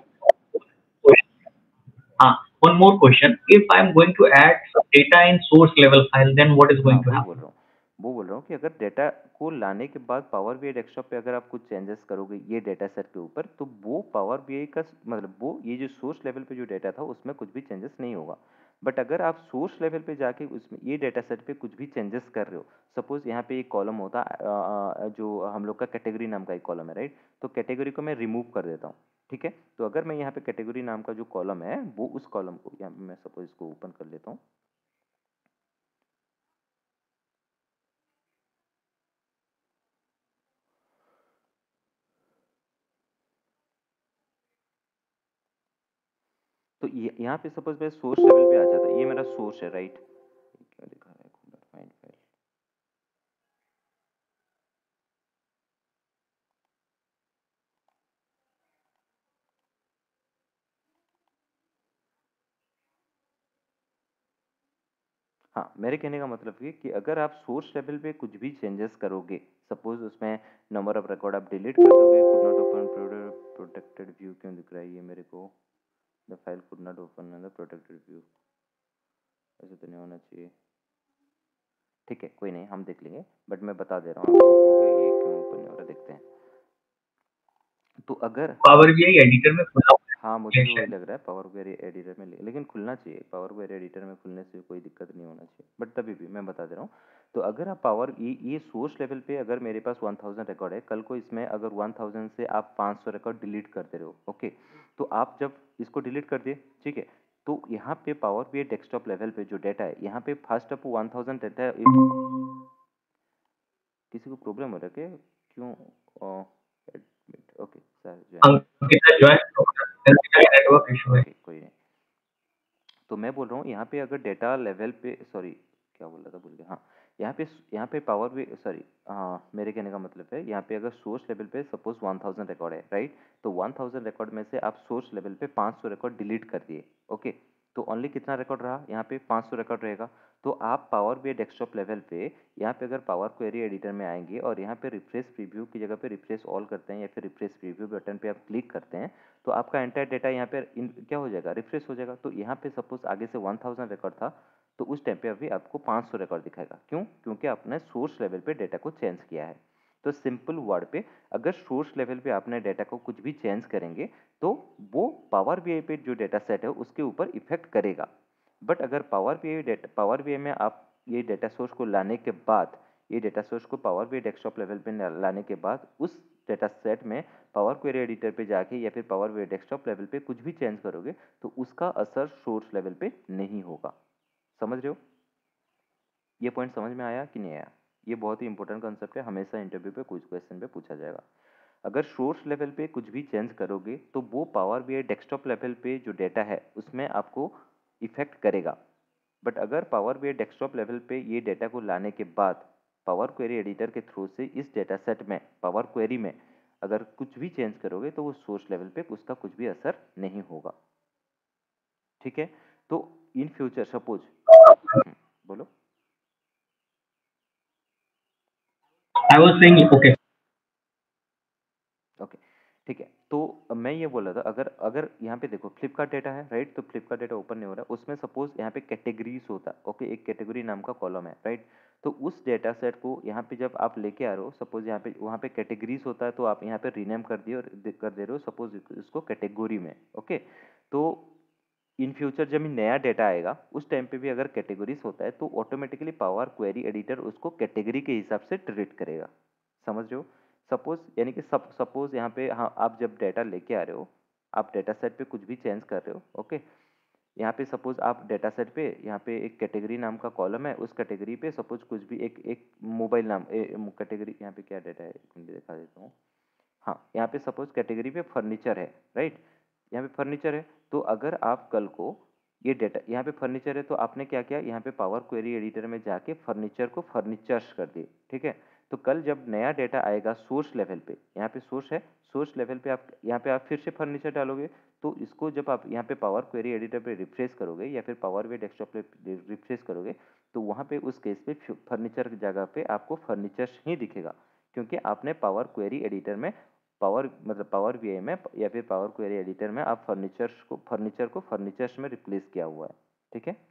Uh, one more question. If I'm going to add some data in source level file, then what is हाँ going to वही बोल happen? रहा हूँ, वो बोल रहा हूँ कि अगर डेटा को लाने के बाद पावर बीआई डेस्कटॉप पे अगर आप कुछ चेंजेस करोगे ये डेटा सेट के ऊपर, तो वो पावर बीआई का मतलब वो ये जो सोर्स लेवल पे जो डेटा था उसमें कुछ भी चेंजेस नहीं होगा। बट अगर आप सोर्स लेवल पे जाके उसमें ये डेटा सेट पे कुछ भी चेंजेस कर रहे हो, सपोज यहाँ पे एक कॉलम होता है, अ, अ, जो हम लोग का कैटेगरी नाम का एक कॉलम है, राइट। तो कैटेगरी को मैं रिमूव कर देता हूँ, ठीक है। तो अगर मैं यहाँ पे कैटेगरी नाम का जो कॉलम है, वो उस कॉलम को यहाँ पे मैं सपोज इसको ओपन कर लेता हूँ। तो ये यहाँ पे सपोज मैं सोर्स लेवल पे आ जाता, ये मेरा सोर्स है, राइट। क्या दिखा रहा है, फाइंड फाइल। हाँ, मेरे कहने का मतलब ये कि अगर आप सोर्स लेवल पे कुछ भी चेंजेस करोगे, सपोज उसमें नंबर ऑफ रिकॉर्ड आप डिलीट कर दोगे, could not open protected view, क्यों दिख रहा है ये मेरे को, the file could not open in the protected view, ऐसे तो नहीं होना चाहिए। ठीक है, कोई नहीं, हम देख लेंगे, बट मैं बता दे रहा हूँ आपको कि ये क्यों ओपन नहीं हो रहा, देखते हैं। तो अगर Power B I एडिटर में खुला हुआ हाँ, मुझे है भी वही शायद। लग रहा है पावर क्वेरी एडिटर में, ले- लेकिन खुलना चाहिए, पावर क्वेरी एडिटर में खुलने से कोई दिक्कत नहीं होना चाहिए, बट तभी भी मैं बता दे रहा हूँ। तो अगर आप पावर ये ये सोर्स लेवल पे अगर मेरे पास वन थाउजेंड रिकॉर्ड है, कल को इसमें अगर वन थाउजेंड से आप पाँच सौ रिकॉर्ड डिलीट कर दे रहे हो, ओके। तो आप जब इसको डिलीट कर दिए, ठीक है, तो यहाँ पे पावर पे डेस्कटॉप लेवल पे जो डेटा है, यहाँ पे first up one thousand data है। किसी को प्रॉब्लम हो रहा है क्या, क्यों, ओके सर जो है, Ankita join Ankita network issue है। ओके कोई नहीं। तो मैं बोल रहा हूँ यहाँ पे अगर डेटा लेवल पे, सॉरी क्या बोल रहा था, भूल गया। हाँ, यहाँ पे यहाँ पे पावर भी, सॉरी, हाँ मेरे कहने का मतलब है यहाँ पे अगर सोर्स लेवल पे सपोज वन थाउजेंड रिकॉर्ड है, राइट। तो वन थाउजेंड रिकॉर्ड में से आप सोर्स लेवल पे पाँच सौ रिकॉर्ड डिलीट कर दिए, ओके। तो ओनली कितना रिकॉर्ड रहा, यहाँ पे पाँच सौ रिकॉर्ड रहेगा। तो आप पावर बी डेस्कटॉप लेवल पे यहाँ पे अगर पावर क्वेरी एडिटर में आएंगे और यहाँ पे रिफ्रेश प्रीव्यू की जगह पे रिफ्रेश ऑल करते हैं या फिर रिफ्रेश प्रीव्यू बटन पे आप क्लिक करते हैं, तो आपका एंटायर डेटा यहाँ पे इन क्या हो जाएगा, रिफ्रेश हो जाएगा। तो यहाँ पे सपोज आगे से वन थाउजेंड रिकॉर्ड था, तो उस टाइम पे अभी आपको पाँच सौ रिकॉर्ड दिखाएगा, क्यों, क्योंकि आपने सोर्स लेवल पे डेटा को चेंज किया है। तो सिंपल वर्ड पे, अगर सोर्स लेवल पे आपने डेटा को कुछ भी चेंज करेंगे, तो वो पावर बीआई पे जो डेटा सेट है उसके ऊपर इफेक्ट करेगा। बट अगर power BI data power BI में आप ये डेटा सोर्स को लाने के बाद, ये डेटा सोर्स को पावर बीआई डेस्कटॉप लेवल पे लाने के बाद उस डेटा सेट में पावर क्वेरी एडिटर पे जाके या फिर पावर बीआई डेस्कटॉप लेवल पे कुछ भी चेंज करोगे, तो उसका असर सोर्स लेवल पे नहीं होगा। समझ रहे हो, ये पॉइंट समझ में आया कि नहीं आया। ये बहुत ही इंपॉर्टेंट कंसेप्ट है, हमेशा इंटरव्यू पे कुछ क्वेश्चन पे पूछा जाएगा। अगर सोर्स लेवल पे कुछ भी चेंज करोगे, तो वो पावर बीआई डेस्कटॉप लेवल पे जो डेटा है उसमें आपको इफेक्ट करेगा। बट अगर पावर बीआई डेस्कटॉप लेवल पे ये डेटा को लाने के बाद पावर क्वेरी एडिटर के थ्रू से इस डेटा सेट में, पावर क्वेरी में अगर कुछ भी चेंज करोगे, तो वो सोर्स लेवल पे उसका कुछ भी असर नहीं होगा। ठीक है, तो इन फ्यूचर सपोज, बोलो। I was saying okay. Okay, ठीक है। तो अब मैं ये बोल रहा था, अगर अगर यहाँ पे देखो फ्लिपकार्ट डेटा है, राइट। तो फ्लिपकार्ट डेटा ओपन नहीं हो रहा, उसमें सपोज यहाँ पे कैटेगरीज होता है, ओके, एक कैटेगरी नाम का कॉलम है, राइट। तो उस डेटा सेट को यहाँ पे जब आप लेके आ रहे हो, सपोज यहाँ पे वहाँ पे कैटेगरीज होता है, तो आप यहाँ पे रीनेम कर दिए और दे- कर दे रहे हो सपोज इसको कैटेगरी में, ओके। तो इन फ्यूचर जब नया डेटा आएगा उस टाइम पे भी अगर कैटेगरीज होता है तो ऑटोमेटिकली पावर क्वेरी एडिटर उसको कैटेगरी के हिसाब से ट्रीट करेगा। समझ रहे हो? सपोज यानी कि सब सपोज यहाँ पे, हाँ, आप जब डेटा लेके आ रहे हो, आप डेटा सेट पे कुछ भी चेंज कर रहे हो, ओके। यहाँ पे सपोज आप डेटा सेट पे यहाँ पे एक कैटेगरी नाम का कॉलम है, उस कैटेगरी पे सपोज कुछ भी एक एक मोबाइल नाम कैटेगरी, यहाँ पे क्या डेटा है, एक मिनट दिखा देता हूँ। हाँ, यहाँ पे सपोज कैटेगरी पे फर्नीचर है, राइट। यहाँ पे फर्नीचर है, तो अगर आप कल को ये डेटा यहाँ पे फर्नीचर है तो आपने क्या किया, यहाँ पे पावर क्वेरी एडिटर में जाके फर्नीचर को फर्नीचर्स कर दिए, ठीक है। तो कल जब नया डेटा आएगा सोर्स लेवल पे, यहाँ पे सोर्स है, सोर्स लेवल पे आप यहाँ पे आप फिर से फर्नीचर डालोगे, तो इसको जब आप यहाँ पे पावर क्वेरी एडिटर पे रिफ्रेश करोगे या फिर पावर वे डेस्कटॉप पे रिफ्रेश करोगे, तो वहाँ पे उस केस पे फर्नीचर की जगह पे आपको फर्नीचर्स ही दिखेगा, क्योंकि आपने पावर क्वेरी एडिटर में पावर मतलब पावर वीआई में या फिर पावर क्वेरी एडिटर में आप फर्नीचर्स को फर्नीचर को फर्नीचर्स में रिप्लेस किया हुआ है, ठीक है।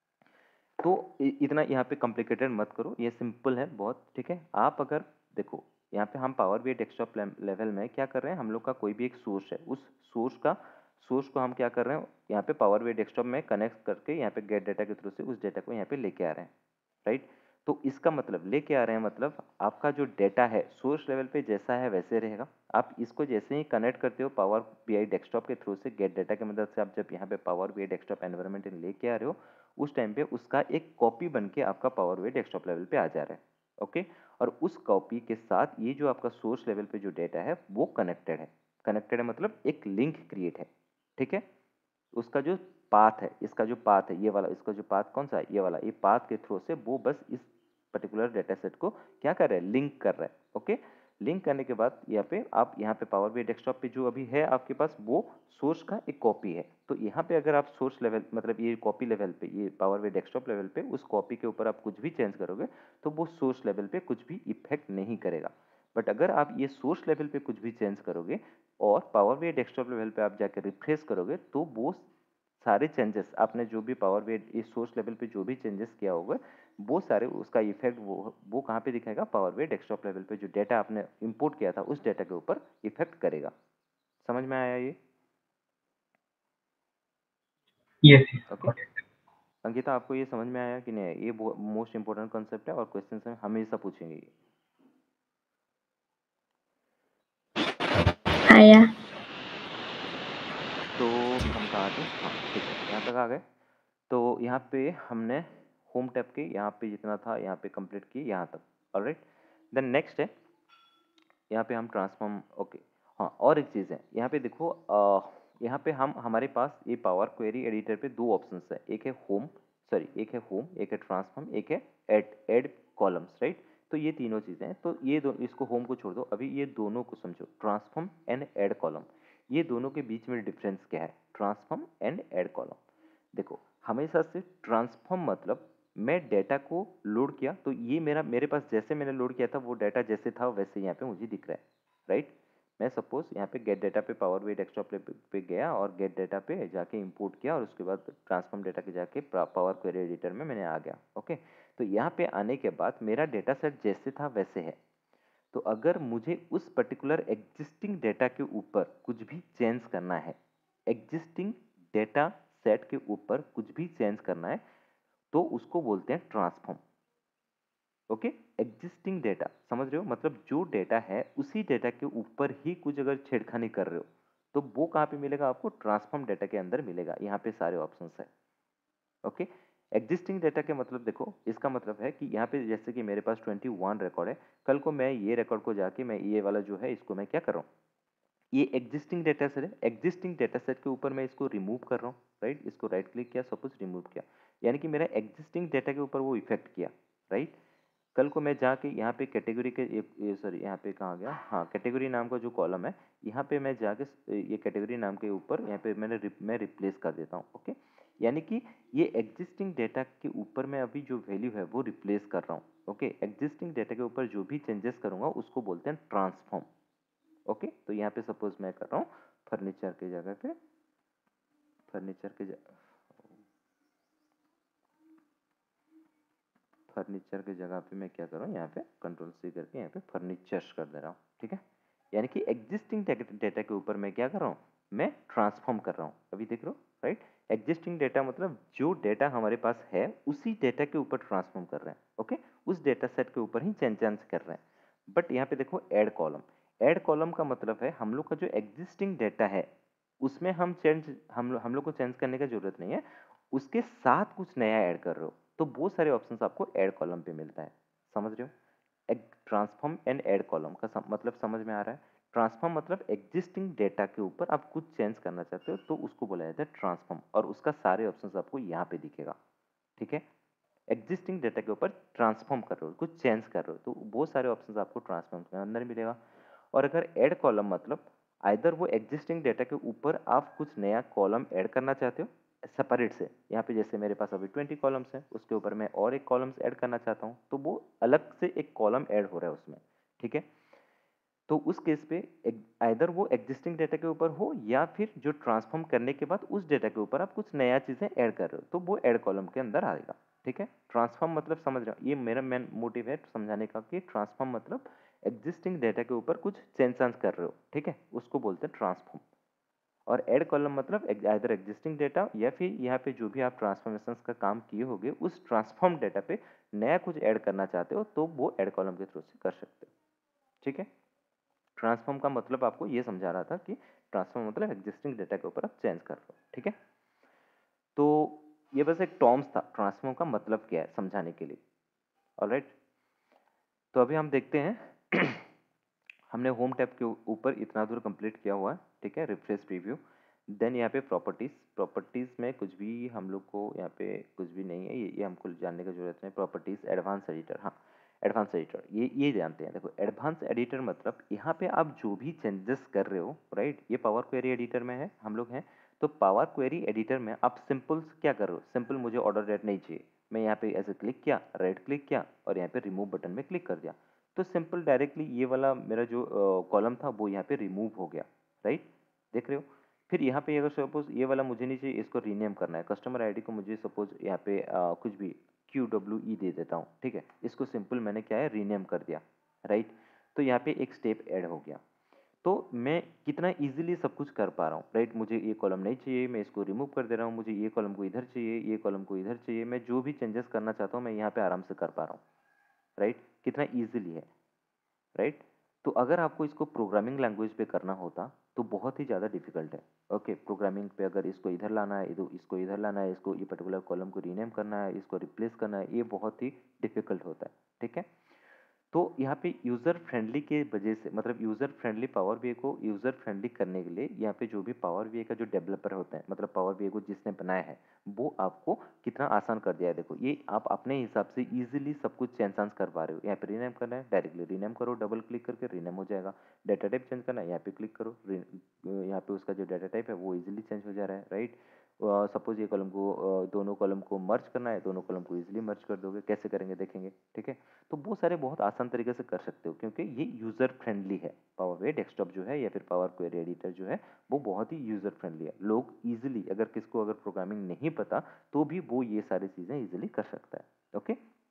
तो इतना यहाँ पे कॉम्प्लिकेटेड मत करो, ये सिंपल है बहुत, ठीक है। आप अगर देखो यहाँ पे हम पावर बीआई डेस्कटॉप लेवल में क्या कर रहे हैं, हम लोग का कोई भी एक सोर्स है, उस सोर्स का सोर्स को हम क्या कर रहे हैं, यहाँ पे पावर बीआई डेस्कटॉप में कनेक्ट करके यहाँ पे गेट डेटा के थ्रू से उस डेटा को यहाँ पे लेके आ रहे हैं, राइट। तो इसका मतलब लेके आ रहे हैं मतलब आपका जो डेटा है सोर्स लेवल पे जैसा है वैसे रहेगा। आप इसको जैसे ही कनेक्ट करते हो पावर बीआई डेस्कटॉप के थ्रू से गेट डेटा की मदद से, आप जब यहाँ पे पावर बीआई डेस्कटॉप एनवायरनमेंट लेके आ रहे हो, उस टाइम पे उसका एक कॉपी बन के आपका पावर बीआई डेस्कटॉप लेवल पे आ जा रहा है, ओके। और उस कॉपी के साथ ये जो आपका सोर्स लेवल पे जो डेटा है वो कनेक्टेड है। कनेक्टेड है मतलब एक लिंक क्रिएट है, ठीक है। उसका जो पाथ है, इसका जो पाथ है ये वाला, इसका जो पाथ कौन सा है, ये वाला, ये पाथ के थ्रू से वो बस इस पर्टिकुलर डेटा सेट को क्या कर रहा है, लिंक कर रहा है, ओके। लिंक करने के बाद यहाँ पे आप यहाँ पे पावर बीआई डेस्कटॉप पे जो अभी है आपके पास वो सोर्स का एक कॉपी है। तो यहाँ पे अगर आप सोर्स लेवल मतलब ये कॉपी लेवल पे, ये पावर बीआई डेस्कटॉप लेवल पे उस कॉपी के ऊपर आप कुछ भी चेंज करोगे तो वो सोर्स लेवल पे कुछ भी इफेक्ट नहीं करेगा। बट अगर आप ये सोर्स लेवल पे कुछ भी चेंज करोगे और पावर बीआई डेस्कटॉप लेवल पे आप जाकर रिफ्रेश करोगे तो वो सारे चेंजेस आपने जो भी पावर बीआई इस सोर्स लेवल पे जो भी चेंजेस किया होगा वो सारे उसका इफेक्ट वो वो कहाँ पे दिखाएगा, पावर बीआई डेस्कटॉप लेवल पे जो डेटा आपने इंपोर्ट किया था उस डेटा के ऊपर इफेक्ट करेगा। समझ में आया ये? Yes, yes, okay. got it. Ankita, आपको ये समझ में आया कि नहीं? ये मोस्ट इंपॉर्टेंट कॉन्सेप्ट है और क्वेश्चन में हमेशा पूछेंगे ये। आया। तो हम कहाँ थे? हाँ ठीक है, यहाँ तक आ गए। तो यहाँ पे हमने होम टैब के यहाँ पे जितना था यहाँ पे कंप्लीट की यहाँ तक, ऑलराइट। देन नेक्स्ट है यहाँ पे हम ट्रांसफॉर्म, ओके। हाँ, और एक चीज़ है यहाँ पे देखो, अ, यहाँ पे हम हमारे पास ये पावर क्वेरी एडिटर पे दो ऑप्शंस है, एक है होम सॉरी एक है होम एक है ट्रांसफॉर्म, एक है एड एड कॉलम्स, राइट। तो ये तीनों चीज़ें हैं, तो ये दो, इसको होम को छोड़ दो, अभी ये दोनों को समझो, ट्रांसफॉर्म एंड एड कॉलम। ये दोनों के बीच में डिफरेंस क्या है, ट्रांसफॉर्म एंड एड कॉलम? देखो, हमेशा से ट्रांसफॉर्म मतलब मैं डेटा को लोड किया तो ये मेरा मेरे पास जैसे मैंने लोड किया था वो डाटा जैसे था वैसे यहाँ पे मुझे दिख रहा है, राइट। मैं सपोज यहाँ पे गेट डेटा पे पावर बीआई डेस्कटॉप पे, पे गया और गेट डेटा पे जाके इंपोर्ट किया और उसके बाद ट्रांसफॉर्म डेटा के जाके पावर क्वेरी एडिटर में मैंने आ गया, ओके। तो यहाँ पे आने के बाद मेरा डेटा सेट जैसे था वैसे है। तो अगर मुझे उस पर्टिकुलर एग्जिस्टिंग डेटा के ऊपर कुछ भी चेंज करना है, एग्जिस्टिंग डेटा सेट के ऊपर कुछ भी चेंज करना है तो उसको बोलते हैं ट्रांसफॉर्म, ओके। एग्जिस्टिंग डेटा समझ रहे हो, मतलब जो डेटा है उसी डेटा के ऊपर ही कुछ अगर छेड़खानी कर रहे हो तो वो कहाँ पे मिलेगा आपको, ट्रांसफॉर्म डेटा के अंदर मिलेगा। यहाँ पे सारे ऑप्शंस है, ओके। एग्जिस्टिंग डेटा के मतलब देखो, इसका मतलब है कि यहाँ पे जैसे कि मेरे पास ट्वेंटी वन रिकॉर्ड है, कल को मैं ये रिकॉर्ड को जाके मैं ये वाला जो है इसको मैं क्या कर रहा हूँ, ये एग्जिस्टिंग डेटा सेट है, एग्जिस्टिंग डेटा सेट के ऊपर मैं इसको रिमूव कर रहा हूँ, राइट। इसको राइट क्लिक किया, सपोज रिमूव किया, यानी कि मेरा एग्जिस्टिंग डेटा के ऊपर वो इफेक्ट किया, राइट। कल को मैं जाके यहाँ पे कैटेगरी के सॉरी यहाँ पे कहाँ गया, हाँ, कैटेगरी नाम का जो कॉलम है यहाँ पे मैं जाके ये कैटेगरी नाम के ऊपर यहाँ पे मैंने रिप, मैं रिप्लेस कर देता हूँ, ओके। यानी कि ये एग्जिस्टिंग डेटा के ऊपर मैं अभी जो वैल्यू है वो रिप्लेस कर रहा हूँ, ओके। एग्जिस्टिंग डेटा के ऊपर जो भी चेंजेस करूंगा उसको बोलते हैं ट्रांसफॉर्म, ओके। तो यहाँ पे सपोज मैं कर रहा हूँ फर्नीचर की जगह पे, फर्नीचर के जगह फर्नीचर की जगह पे मैं क्या कर रहा हूँ, यहाँ पे कंट्रोल सी करके यहाँ पे फर्नीचर्स कर दे रहा हूँ, ठीक है। यानी कि एग्जिस्टिंग डेटा के ऊपर मैं क्या कर रहा हूँ, मैं ट्रांसफॉर्म कर रहा हूँ। अभी देख रहे हो राइट। एग्जिस्टिंग डेटा मतलब जो डेटा हमारे पास है उसी डेटा के ऊपर ट्रांसफॉर्म कर रहे हैं, ओके, उस डेटा सेट के ऊपर ही चेंज चेंज कर रहे हैं। बट यहाँ पे देखो ऐड कॉलम, ऐड कॉलम का मतलब है हम लोग का जो एग्जिस्टिंग डेटा है उसमें हम चेंज हम लोग हम लोग को चेंज करने की जरूरत नहीं है, उसके साथ कुछ नया ऐड कर रहे हो तो बहुत सारे ऑप्शंस आपको ऐड कॉलम पे मिलता है, समझ रहे हो। एक ट्रांसफॉर्म एंड ऐड कॉलम का सम, मतलब समझ में आ रहा है। ट्रांसफॉर्म मतलब एग्जिस्टिंग डेटा के ऊपर आप कुछ चेंज करना चाहते हो तो उसको बोला जाता है ट्रांसफॉर्म, और उसका सारे ऑप्शंस आपको यहाँ पे दिखेगा, ठीक है। एग्जिस्टिंग डेटा के ऊपर ट्रांसफॉर्म कर रहे हो, कुछ चेंज कर रहे हो तो बहुत सारे ऑप्शंस आपको ट्रांसफॉर्म के अंदर मिलेगा। और अगर ऐड कॉलम मतलब आइदर वो एग्जिस्टिंग डेटा के ऊपर आप कुछ नया कॉलम ऐड करना चाहते हो सेपरेट से, यहाँ पे जैसे मेरे पास अभी ट्वेंटी कॉलम्स हैं उसके ऊपर मैं और एक कॉलम्स ऐड करना चाहता हूँ तो वो अलग से एक कॉलम ऐड हो रहा है उसमें, ठीक है। तो उस केस पे आइदर वो एग्जिस्टिंग डेटा के ऊपर हो या फिर जो ट्रांसफॉर्म करने के बाद उस डेटा के ऊपर आप कुछ नया चीज़ें ऐड कर रहे हो तो वो ऐड कॉलम के अंदर आएगा, ठीक है। ट्रांसफॉर्म मतलब समझ रहे हो, ये मेरा मेन मोटिव है समझाने का कि ट्रांसफॉर्म मतलब एग्जिस्टिंग डेटा के ऊपर कुछ चेंज चांज कर रहे हो, ठीक है, उसको बोलते हैं ट्रांसफॉर्म। और ऐड कॉलम मतलब आइदर एग्जिस्टिंग डेटा या फिर यहाँ पे जो भी आप ट्रांसफॉर्मेशंस का काम किए होगे उस ट्रांसफॉर्म डेटा पे नया कुछ ऐड करना चाहते हो तो वो ऐड कॉलम के थ्रू से कर सकते हो, ठीक है। ट्रांसफॉर्म का मतलब आपको ये समझा रहा था कि ट्रांसफॉर्म मतलब एग्जिस्टिंग डेटा के ऊपर आप चेंज कर रहे हो, ठीक है। तो ये बस एक टर्म्स था, ट्रांसफॉर्म का मतलब क्या है समझाने के लिए, ऑलराइट। तो अभी हम देखते हैं हमने होम टैब के ऊपर इतना दूर कंप्लीट किया हुआ है, ठीक है, रिफ्रेश प्रीव्यू। देन यहाँ पे प्रॉपर्टीज, प्रॉपर्टीज में कुछ भी हम लोग को यहाँ पे कुछ भी नहीं है, ये ये हमको जानने की जरूरत नहीं। प्रॉपर्टीज एडवांस एडिटर, हाँ एडवांस एडिटर ये ये जानते हैं। देखो एडवांस एडिटर मतलब यहाँ पे आप जो भी चेंजेस कर रहे हो, राइट, ये पावर क्वेरी एडिटर में है हम लोग हैं। तो पावर क्वेरी एडिटर में आप सिंपल क्या कर रहे हो, सिंपल मुझे ऑर्डर डेट नहीं चाहिए, मैं यहाँ पे ऐसे क्लिक किया, राइट क्लिक किया और यहाँ पे रिमूव बटन में क्लिक कर दिया तो सिंपल डायरेक्टली ये वाला मेरा जो कॉलम था वो यहाँ पे रिमूव हो गया, राइट, देख रहे हो। फिर यहाँ पे अगर सपोज ये वाला मुझे नहीं चाहिए, इसको रीनेम करना है, कस्टमर आईडी को मुझे सपोज यहाँ पे आ, कुछ भी क्यू डब्ल्यू ई दे देता हूँ, ठीक है, इसको सिंपल मैंने क्या है रीनेम कर दिया, राइट। तो यहाँ पे एक स्टेप ऐड हो गया। तो मैं कितना इजीली सब कुछ कर पा रहा हूँ, राइट। मुझे ये कॉलम नहीं चाहिए, मैं इसको रिमूव कर दे रहा हूँ, मुझे ये कॉलम को इधर चाहिए, ये कॉलम को इधर चाहिए, मैं जो भी चेंजेस करना चाहता हूँ मैं यहाँ पे आराम से कर पा रहा हूँ, राइट, कितना ईजिली है, राइट। तो अगर आपको इसको प्रोग्रामिंग लैंग्वेज पे करना होता तो बहुत ही ज़्यादा डिफिकल्ट है, ओके। प्रोग्रामिंग पे अगर इसको इधर लाना है, इधर इसको इधर लाना है, इसको ये पर्टिकुलर कॉलम को रीनेम करना है, इसको रिप्लेस करना है, ये बहुत ही डिफिकल्ट होता है, ठीक है। तो यहाँ पे यूज़र फ्रेंडली के वजह से, मतलब यूज़र फ्रेंडली पावर बीआई को यूज़र फ्रेंडली करने के लिए यहाँ पे जो भी पावर बीआई का जो डेवलपर होता है, मतलब पावर बीआई को जिसने बनाया है वो आपको कितना आसान कर दिया है। देखो ये आप अपने हिसाब से इजीली सब कुछ चेंज चांज कर पा रहे हो। यहाँ पे रीनेम करना है, डायरेक्टली रीनेम करो, डबल क्लिक करके रीनेम हो जाएगा। डाटा टाइप चेंज करना है, यहाँ पे क्लिक करो, यहाँ पे उसका जो डाटा टाइप है वो इजिली चेंज हो जा रहा है, राइट। सपोज ये कॉलम को uh, दोनों कॉलम को मर्ज करना है, दोनों कॉलम को इजीली मर्ज कर दोगे, कैसे करेंगे देखेंगे, ठीक है। तो वो सारे बहुत आसान तरीके से कर सकते हो क्योंकि ये यूज़र फ्रेंडली है। पावर बीआई डेस्कटॉप जो है या फिर पावर क्वेरी एडिटर जो है वो बहुत ही यूज़र फ्रेंडली है। लोग इजीली, अगर किसको अगर प्रोग्रामिंग नहीं पता तो भी वो ये सारी चीज़ें इजीली कर सकता है, ओके।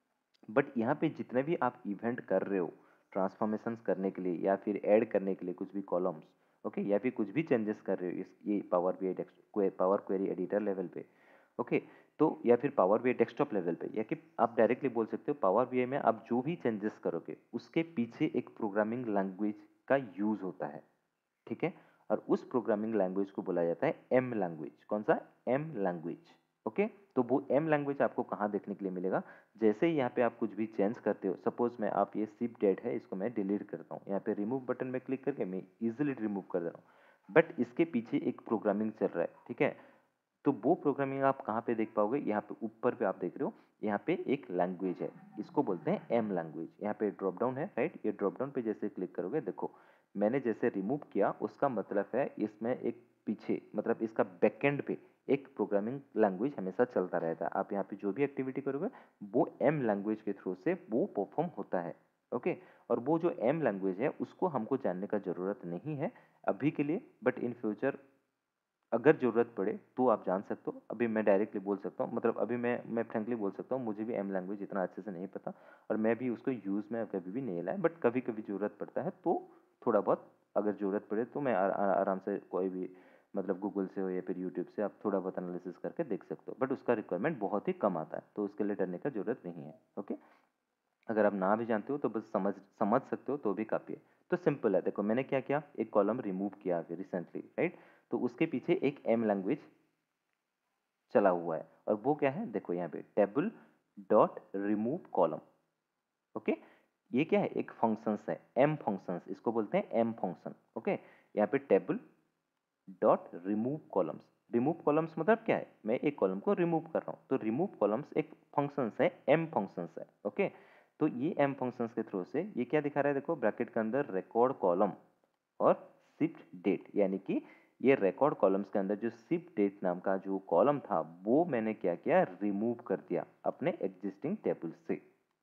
बट यहाँ पे जितने भी आप इवेंट कर रहे हो ट्रांसफॉर्मेशंस करने के लिए या फिर ऐड करने के लिए कुछ भी कॉलम्स, ओके, या फिर कुछ भी चेंजेस कर रहे हो इस ये power BI power query editor level पे, ओके, तो या फिर पावर बीआई डेस्कटॉप लेवल पे, या कि आप डायरेक्टली बोल सकते हो पावर बीआई में आप जो भी चेंजेस करोगे उसके पीछे एक प्रोग्रामिंग लैंग्वेज का यूज होता है, ठीक है। और उस प्रोग्रामिंग लैंग्वेज को बोला जाता है एम लैंग्वेज। कौन सा? M language, okay. तो वो एम लैंग्वेज आपको कहाँ देखने के लिए मिलेगा? जैसे ही यहाँ पे आप कुछ भी चेंज करते हो, सपोज मैं आप ये सिप डेट है इसको मैं डिलीट करता हूँ, यहाँ पे रिमूव बटन में क्लिक करके मैं इजिली रिमूव कर दे रहा हूँ, बट इसके पीछे एक प्रोग्रामिंग चल रहा है, ठीक है। तो वो प्रोग्रामिंग आप कहाँ पे देख पाओगे? यहाँ पे ऊपर पे आप देख रहे हो, यहाँ पे एक लैंग्वेज है, इसको बोलते हैं एम लैंग्वेज। यहाँ पे ड्रॉप डाउन है, राइट, ये ड्रॉप डाउन पे जैसे क्लिक करोगे, देखो मैंने जैसे रिमूव किया उसका मतलब है इसमें एक पीछे, मतलब इसका बैकएंड पे एक प्रोग्रामिंग लैंग्वेज हमेशा चलता रहता है। आप यहाँ पे जो भी एक्टिविटी करोगे वो एम लैंग्वेज के थ्रू से वो परफॉर्म होता है, ओके। और वो जो एम लैंग्वेज है उसको हमको जानने का जरूरत नहीं है अभी के लिए, बट इन फ्यूचर अगर ज़रूरत पड़े तो आप जान सकते हो। अभी मैं डायरेक्टली बोल सकता हूँ, मतलब अभी मैं मैं फ्रेंकली बोल सकता हूँ मुझे भी एम लैंग्वेज इतना अच्छे से नहीं पता और मैं भी उसको यूज़ में कभी भी नहीं लाया, बट कभी कभी ज़रूरत पड़ता है तो थोड़ा बहुत अगर ज़रूरत पड़े तो मैं आ, आ, आराम से कोई भी मतलब गूगल से हो या फिर यूट्यूब से आप थोड़ा बहुत एनालिसिस करके देख सकते हो, बट उसका रिक्वायरमेंट बहुत ही कम आता है, तो उसके लिए डरने का जरूरत नहीं है। ओके, अगर आप ना भी जानते हो तो बस समझ समझ सकते हो तो भी काफ़ी है। तो सिंपल है, देखो मैंने क्या किया, एक कॉलम रिमूव किया अभी रिसेंटली, राइट। तो उसके पीछे एक एम लैंग्वेज चला हुआ है, और वो क्या है, देखो यहाँ पे table dot remove column. Okay, ये क्या है, एक फंक्शंस है, एम फंक्शंस, इसको बोलते हैं एम फंक्शन। ओके, यहाँ पे table dot remove columns. Remove columns मतलब क्या है, मैं एक कॉलम को रिमूव कर रहा हूँ, तो रिमूव कॉलम्स एक फंक्शंस है, एम फंक्शंस है। ओके, तो ये एम फंक्शंस के थ्रू से ये क्या दिखा रहा है, देखो ब्रैकेट के अंदर रिकॉर्ड कॉलम और शिफ्ट डेट, यानी कि ये रिकॉर्ड कॉलम्स के अंदर जो शिफ्ट डेट नाम का जो कॉलम था वो मैंने क्या किया, रिमूव कर दिया अपने एग्जिस्टिंग टेबल से।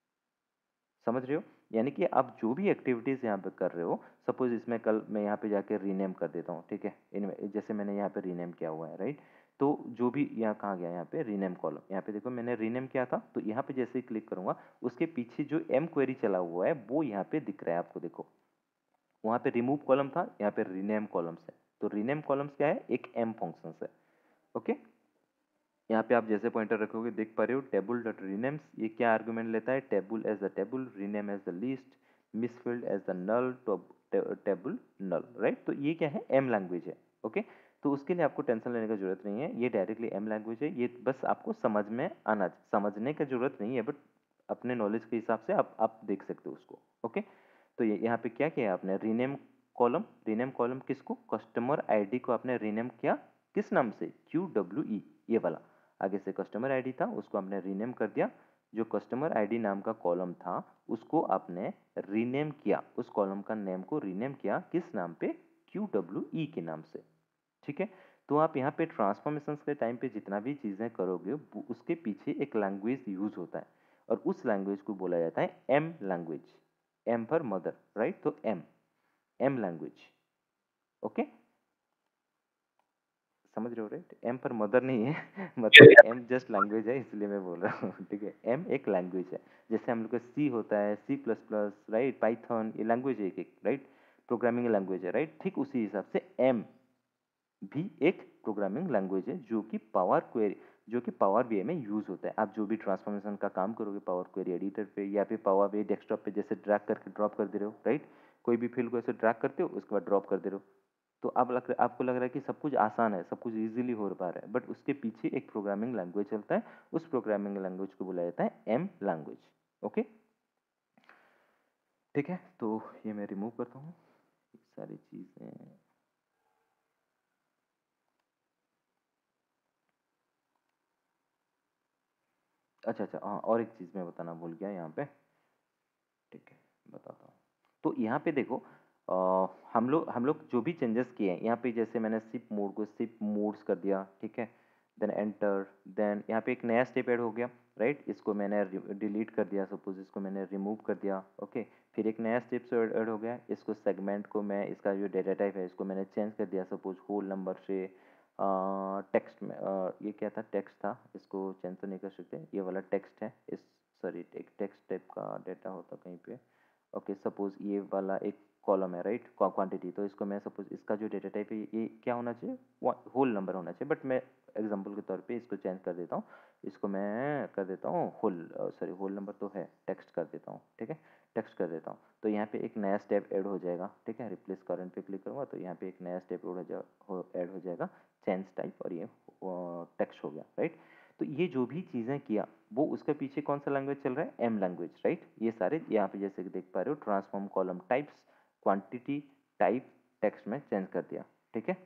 समझ रहे हो, यानी कि आप जो भी एक्टिविटीज यहाँ पे कर रहे हो, सपोज इसमें कल मैं यहाँ पे जाके रीनेम कर देता हूँ, ठीक है, इनमें जैसे मैंने यहाँ पे रीनेम किया हुआ है, राइट। तो जो भी यहाँ कहाँ गया, यहाँ पे रीनेम कॉलम, यहाँ पे देखो मैंने रीनेम किया था, तो यहाँ पे जैसे ही क्लिक करूंगा उसके पीछे जो एम क्वेरी चला हुआ है वो यहाँ पे दिख रहा है आपको, देखो वहाँ पे रिमूव कॉलम था, यहाँ पे रीनेम कॉलम्स है। तो रीनेम कॉलम्स क्या है, एक एम फंक्शन है। ओके, यहाँ पे आप जैसे पॉइंटर रखोगे देख पा रहे हो, टेबल डॉट रीनेम्स, ये क्या आर्गुमेंट लेता है, table as the table, rename as the list, misfield as the null, table null, right. तो ये क्या है, एम लैंग्वेज है। ओके, तो उसके लिए आपको टेंशन लेने की जरूरत नहीं है, ये डायरेक्टली एम लैंग्वेज है, ये बस आपको समझ में आना, समझने की जरूरत नहीं है, बट अपने नॉलेज के हिसाब से आप आप देख सकते हो उसको। ओके, तो ये यहाँ पे क्या किया आपने, रीनेम कॉलम, रीनेम कॉलम किसको, कस्टमर आईडी को आपने रीनेम किया, किस नाम से, क्यू डब्ल्यू ई, ये वाला आगे से कस्टमर आईडी था उसको आपने रीनेम कर दिया। जो कस्टमर आईडी नाम का कॉलम था उसको आपने रीनेम किया, उस कॉलम का नेम को रीनेम किया किस नाम पे, क्यू डब्ल्यू ई के नाम से। ठीक है, तो आप यहाँ पे ट्रांसफॉर्मेशन के टाइम पे जितना भी चीज़ें करोगे उसके पीछे एक लैंग्वेज यूज होता है, और उस लैंग्वेज को बोला जाता है M language, M for mother, right. तो एम एम लैंग्वेज। ओके, समझ रहे हो, राइट। एम पर मदर नहीं है मतलब एम जस्ट लैंग्वेज है, इसलिए मैं बोल रहा हूँ। ठीक है, एम एक लैंग्वेज है, जैसे हम लोग का सी होता है, C plus plus, right, Python, ये लैंग्वेज है एक एक, राइट, प्रोग्रामिंग लैंग्वेज है, राइट। ठीक उसी हिसाब से एम भी एक प्रोग्रामिंग लैंग्वेज है जो कि पावर क्वेरी, जो कि पावर बीआई में यूज होता है। आप जो भी ट्रांसफॉर्मेशन का काम करोगे पावर क्वेरी एडिटर पे या फिर पावर बीआई डेस्कटॉप पे, जैसे ड्रैग करके ड्रॉप कर दे रहे हो, राइट, कोई भी फील्ड को ऐसे ड्रैग करते हो उसके बाद ड्रॉप कर दे रहे हो, तो अब लग रहा आपको लग रहा है कि सब कुछ आसान है, सब कुछ इजीली हो पा रहा है, बट उसके पीछे एक प्रोग्रामिंग लैंग्वेज चलता है, उस प्रोग्रामिंग लैंग्वेज को बोला जाता है एम लैंग्वेज। ओके, ठीक है, तो ये मैं रिमूव करता हूँ सारी चीज़ें। अच्छा अच्छा, हाँ, और एक चीज़ मैं बताना भूल गया यहाँ पे, ठीक है, बताता हूँ। तो यहाँ पे देखो, अ, हम लोग हम लोग जो भी चेंजेस किए हैं यहाँ पे, जैसे मैंने सिप मोड को सिप मोड्स कर दिया, ठीक है, देन एंटर, देन यहाँ पे एक नया स्टेप ऐड हो गया, राइट, इसको मैंने डिलीट कर दिया, सपोज इसको मैंने रिमूव कर दिया। ओके, फिर एक नया स्टेप ऐड हो गया, इसको सेगमेंट को मैं, इसका जो डेटा टाइप है इसको मैंने चेंज कर दिया, सपोज होल नंबर से टेक्स्ट में, अ, ये क्या था, टेक्स्ट था, इसको चेंज तो नहीं कर सकते, ये वाला टेक्स्ट है, इस सॉरी एक टेक्स्ट टाइप का डेटा होता कहीं पे। ओके, सपोज ये वाला एक कॉलम है, राइट, क्वांटिटी, तो इसको मैं सपोज इसका जो डेटा टाइप है ये क्या होना चाहिए, होल नंबर होना चाहिए, बट मैं एग्जांपल के तौर पे इसको चेंज कर देता हूँ, इसको मैं कर देता हूँ होल, सॉरी होल नंबर तो है, टेक्स्ट कर देता हूँ, ठीक है, टेक्स्ट कर देता हूँ। तो यहाँ पे एक नया स्टेप ऐड हो जाएगा, ठीक है, रिप्लेस करंट पे क्लिक करूँगा तो यहाँ पे एक नया स्टेप ऐड हो जाएगा, ऐड हो जाएगा चेंज टाइप, और ये टेक्स्ट हो गया, राइट। तो ये जो भी चीज़ें किया वो उसके पीछे कौन सा लैंग्वेज चल रहा है, एम लैंग्वेज, राइट। ये सारे यहाँ पे जैसे कि देख पा रहे हो, transform column types, quantity, type, text में चेंज कर दिया, ठीक है।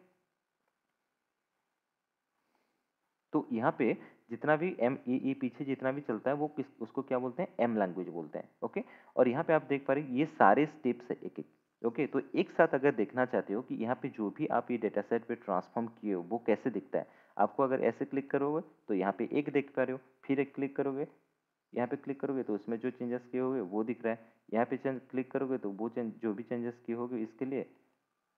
तो यहाँ पे जितना भी एम ई ई पीछे जितना भी चलता है वो किस, उसको क्या बोलते हैं, एम लैंग्वेज बोलते हैं। ओके, और यहाँ पे आप देख पा रहे हैं ये सारे स्टेप्स है एक एक। ओके, तो एक साथ अगर देखना चाहते हो कि यहाँ पे जो भी आप ये डेटा सेट पे ट्रांसफॉर्म किए हो वो कैसे दिखता है, आपको अगर ऐसे क्लिक करोगे तो यहाँ पे एक देख पा रहे हो, फिर एक क्लिक करोगे, यहाँ पे क्लिक करोगे तो उसमें जो चेंजेस किए होंगे वो दिख रहा है, यहाँ पे क्लिक करोगे तो वो चेंज जो भी चेंजेस किए होंगे इसके लिए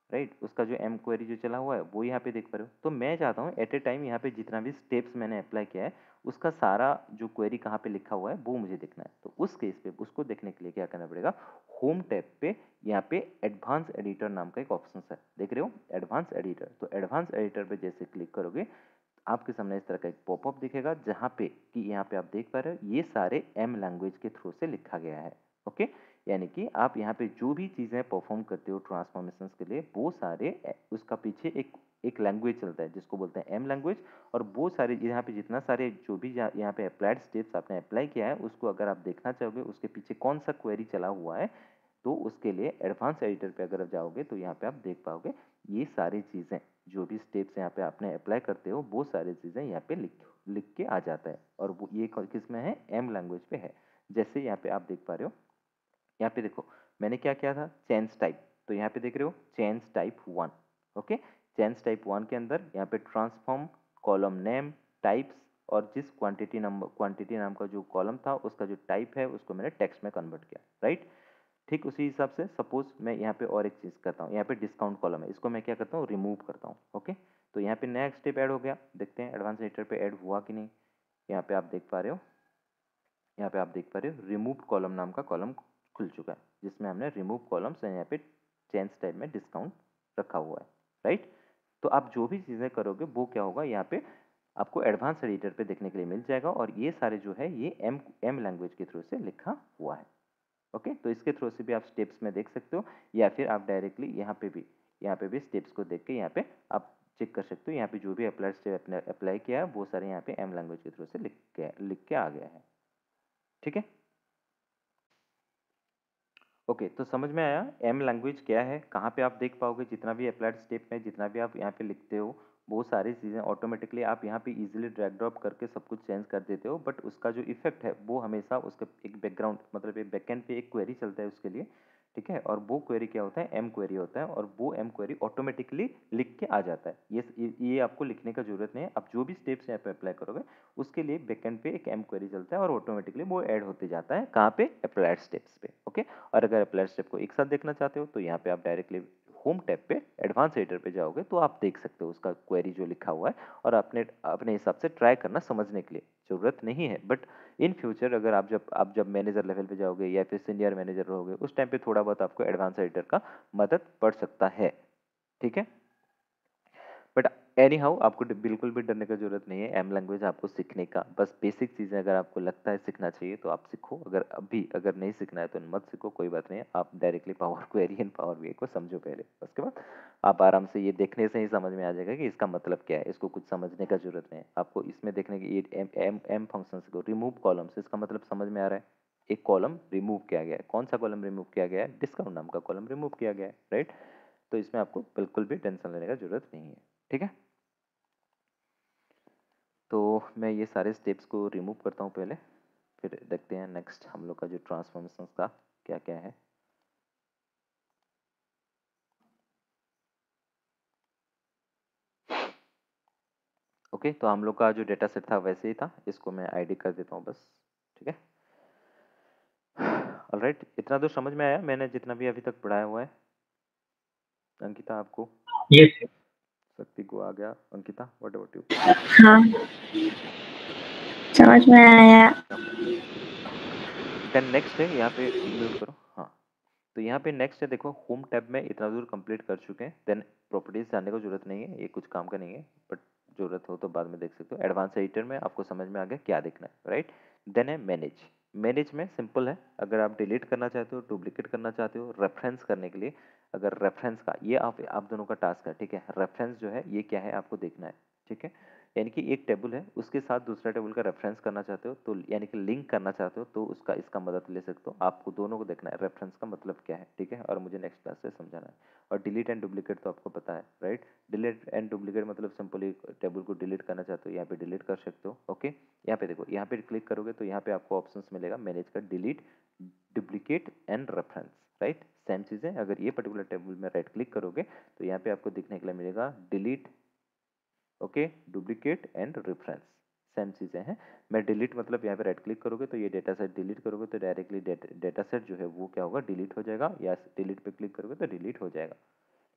राइट, उसका जो एम क्वेरी जो चला हुआ है वो यहाँ पे देख पा रहे हो। तो मैं चाहता हूँ एट ए टाइम यहाँ पे जितना भी स्टेप्स मैंने अप्लाई किया है उसका सारा जो क्वेरी कहाँ पे लिखा हुआ है वो मुझे देखना है। तो उस केस पे उसको देखने के लिए क्या करना पड़ेगा, होम टैब पे यहाँ पे एडवांस एडिटर नाम का एक ऑप्शन है, देख रहे हो एडवांस एडिटर। तो एडवांस एडिटर पे जैसे क्लिक करोगे आपके सामने इस तरह का एक पॉपअप दिखेगा जहाँ पे कि यहाँ पे आप देख पा रहे हो ये सारे एम लैंग्वेज के थ्रू से लिखा गया है। ओके, यानी कि आप यहाँ पे जो भी चीज़ें परफॉर्म करते हो ट्रांसफॉर्मेशंस के लिए वो सारे ए- उसका पीछे एक एक लैंग्वेज चलता है जिसको बोलते हैं एम लैंग्वेज। और वो सारे यहाँ पे जितना सारे जो भी यहाँ यहाँ पे अप्लाइड स्टेप्स आपने अप्लाई किया है उसको अगर आप देखना चाहोगे उसके पीछे कौन सा क्वेरी चला हुआ है तो उसके लिए एडवांस एडिटर पे अगर आप जाओगे तो यहाँ पे आप देख पाओगे ये सारी चीज़ें जो भी स्टेप्स यहाँ पे आपने अप्लाई करते हो वो सारी चीज़ें यहाँ पे लिख लिख के आ जाता है। और वो ये किस में है, एम लैंग्वेज पे है। जैसे यहाँ पे आप देख पा रहे हो, यहाँ पे देखो मैंने क्या किया था, चेंज टाइप। तो यहाँ पे देख रहे हो change type one. Okay, change type one के अंदर यहाँ पे ट्रांसफॉर्म कॉलम नेम टाइप्स और जिस क्वांटिटी नंबर क्वांटिटी नाम का जो कॉलम था उसका जो टाइप है उसको मैंने टेक्स्ट में कन्वर्ट किया, राइट। ठीक उसी हिसाब से सपोज मैं यहाँ पे और एक चीज़ करता हूँ, यहाँ पे डिस्काउंट कॉलम है, इसको मैं क्या करता हूँ, रिमूव करता हूँ। ओके, तो यहाँ पे नया स्टेप ऐड हो गया, देखते हैं एडवांस एडिटर पे ऐड हुआ कि नहीं। यहाँ पे आप देख पा रहे हो, यहाँ पे आप देख पा रहे हो रिमूव कॉलम नाम का कॉलम खुल चुका है जिसमें हमने रिमूव कॉलम्स यहाँ पे चेंज टाइप में डिस्काउंट रखा हुआ है, राइट। तो आप जो भी चीज़ें करोगे वो क्या होगा, यहाँ पे आपको एडवांस एडिटर पे देखने के लिए मिल जाएगा और ये सारे जो है ये एम एम लैंग्वेज के थ्रू से लिखा हुआ है। ओके, तो इसके थ्रू से भी आप स्टेप्स में देख सकते हो या फिर आप डायरेक्टली यहाँ पे भी यहाँ पे भी स्टेप्स को देख के यहाँ पे आप चेक कर सकते हो। यहाँ पे जो भी अप्लाई स्टेप अप्लाई किया है वो सारे यहाँ पे एम लैंग्वेज के थ्रू से लिख के लिख के आ गया है। ठीक है, ओके okay, तो समझ में आया एम लैंग्वेज क्या है, कहाँ पे आप देख पाओगे जितना भी अप्लाइड स्टेप में जितना भी आप यहाँ पे लिखते हो वो सारी चीज़ें ऑटोमेटिकली आप यहाँ पे इजीली ड्रैग ड्रॉप करके सब कुछ चेंज कर देते हो। बट उसका जो इफेक्ट है वो हमेशा उसके एक बैकग्राउंड मतलब एक बैकएंड पे एक क्वेरी चलता है उसके लिए, ठीक है। और वो क्वेरी क्या होता है, एम क्वेरी होता है और वो एम क्वेरी ऑटोमेटिकली लिख के आ जाता है। ये ये आपको लिखने का जरूरत नहीं है, आप जो भी स्टेप्स यहाँ पे अप्लाई करोगे उसके लिए बैकएंड पे एक एम क्वेरी चलता है और ऑटोमेटिकली वो ऐड होते जाता है कहाँ पे, अप्लाइड स्टेप्स पे। ओके, और अगर अप्लाइड स्टेप को एक साथ देखना चाहते हो तो यहाँ पे आप डायरेक्टली होम टैब पे एडवांस एडिटर पे जाओगे तो आप देख सकते हो उसका क्वेरी जो लिखा हुआ है और अपने अपने हिसाब से ट्राई करना समझने के लिए जरूरत नहीं है। बट इन फ्यूचर अगर आप जब आप जब मैनेजर लेवल पे जाओगे या फिर सीनियर मैनेजर रहोगे उस टाइम पे थोड़ा बहुत आपको एडवांस एडिटर का मदद पड़ सकता है, ठीक है। बट एनी हाउ आपको डि- बिल्कुल भी डरने का जरूरत नहीं है एम लैंग्वेज आपको सीखने का। बस बेसिक चीज़ें अगर आपको लगता है सीखना चाहिए तो आप सीखो, अगर अभी अगर नहीं सीखना है तो मत सीखो, कोई बात नहीं है। आप directly power query and power BI को समझो पहले, उसके बाद आप आराम से ये देखने से ही समझ में आ जाएगा कि इसका मतलब क्या है। इसको कुछ समझने का जरूरत नहीं है आपको, इसमें देखने की ये एम एम एम फंक्शन को रिमूव कॉलम्स इसका मतलब समझ में आ रहा है। एक कॉलम रिमूव किया गया है, कौन सा कॉलम रिमूव किया गया है, डिस्काउंट नाम का कॉलम रिमूव किया गया है, राइट। तो इसमें आपको बिल्कुल भी टेंशन लेने का जरूरत नहीं है, ठीक है। तो मैं ये सारे स्टेप्स को रिमूव करता हूँ पहले, फिर देखते हैं नेक्स्ट हम लोग का जो ट्रांसफॉर्मेशन का क्या क्या है। ओके, तो हम लोग का जो डेटा सेट था वैसे ही था, इसको मैं आईडी कर देता हूँ बस, ठीक है। ऑलराइट, इतना तो समझ में आया मैंने जितना भी अभी तक पढ़ाया हुआ है। अंकिता आपको? Yes, sir. शक्ति को आ गया? Ankita what about you? हाँ, समझ में आया। देन नेक्स्ट है, यहाँ पे म्यूट करो, हाँ। तो यहाँ पे नेक्स्ट है, देखो होम टैब में इतना दूर कंप्लीट कर चुके हैं। देन प्रॉपर्टीज जानने को जरूरत नहीं है, ये कुछ काम का नहीं है, बट जरूरत हो तो बाद में देख सकते हो। एडवांस एडिटर में आपको समझ में आ गया क्या देखना है, राइट। देन है मैनेज। मैनेज में सिंपल है, अगर आप डिलीट करना चाहते हो, डुप्लीकेट करना चाहते हो, रेफरेंस करने के लिए, अगर रेफरेंस का ये आप आप दोनों का टास्क है, ठीक है। रेफरेंस जो है ये क्या है आपको देखना है, ठीक है। यानी कि एक टेबल है उसके साथ दूसरा टेबल का रेफरेंस करना चाहते हो तो यानी कि लिंक करना चाहते हो तो उसका इसका मदद ले सकते हो। आपको दोनों को देखना है रेफरेंस का मतलब क्या है, ठीक है। और मुझे नेक्स्ट क्लास से समझाना है। और डिलीट एंड डुप्लीकेट तो आपको पता है, राइट। डिलीट एंड डुप्लीकेट मतलब सिंपली टेबल को डिलीट करना चाहते हो यहाँ पे डिलीट कर सकते हो, ओके। यहाँ पे देखो, यहाँ पे क्लिक करोगे तो यहाँ पे आपको ऑप्शन मिलेगा मैनेज का, delete, duplicate and reference, right. Same चीज़ें अगर ये पर्टिकुलर टेबल में राइट क्लिक करोगे तो यहाँ पे आपको दिखने के लिए मिलेगा delete, okay, duplicate and reference, same चीज़ें हैं। मैं डिलीट मतलब यहाँ पे राइट क्लिक करोगे तो ये डेटा सेट डिलीट करोगे तो डायरेक्टली डेटा सेट जो है वो क्या होगा, डिलीट हो जाएगा, या डिलीट पे क्लिक करोगे तो डिलीट हो जाएगा,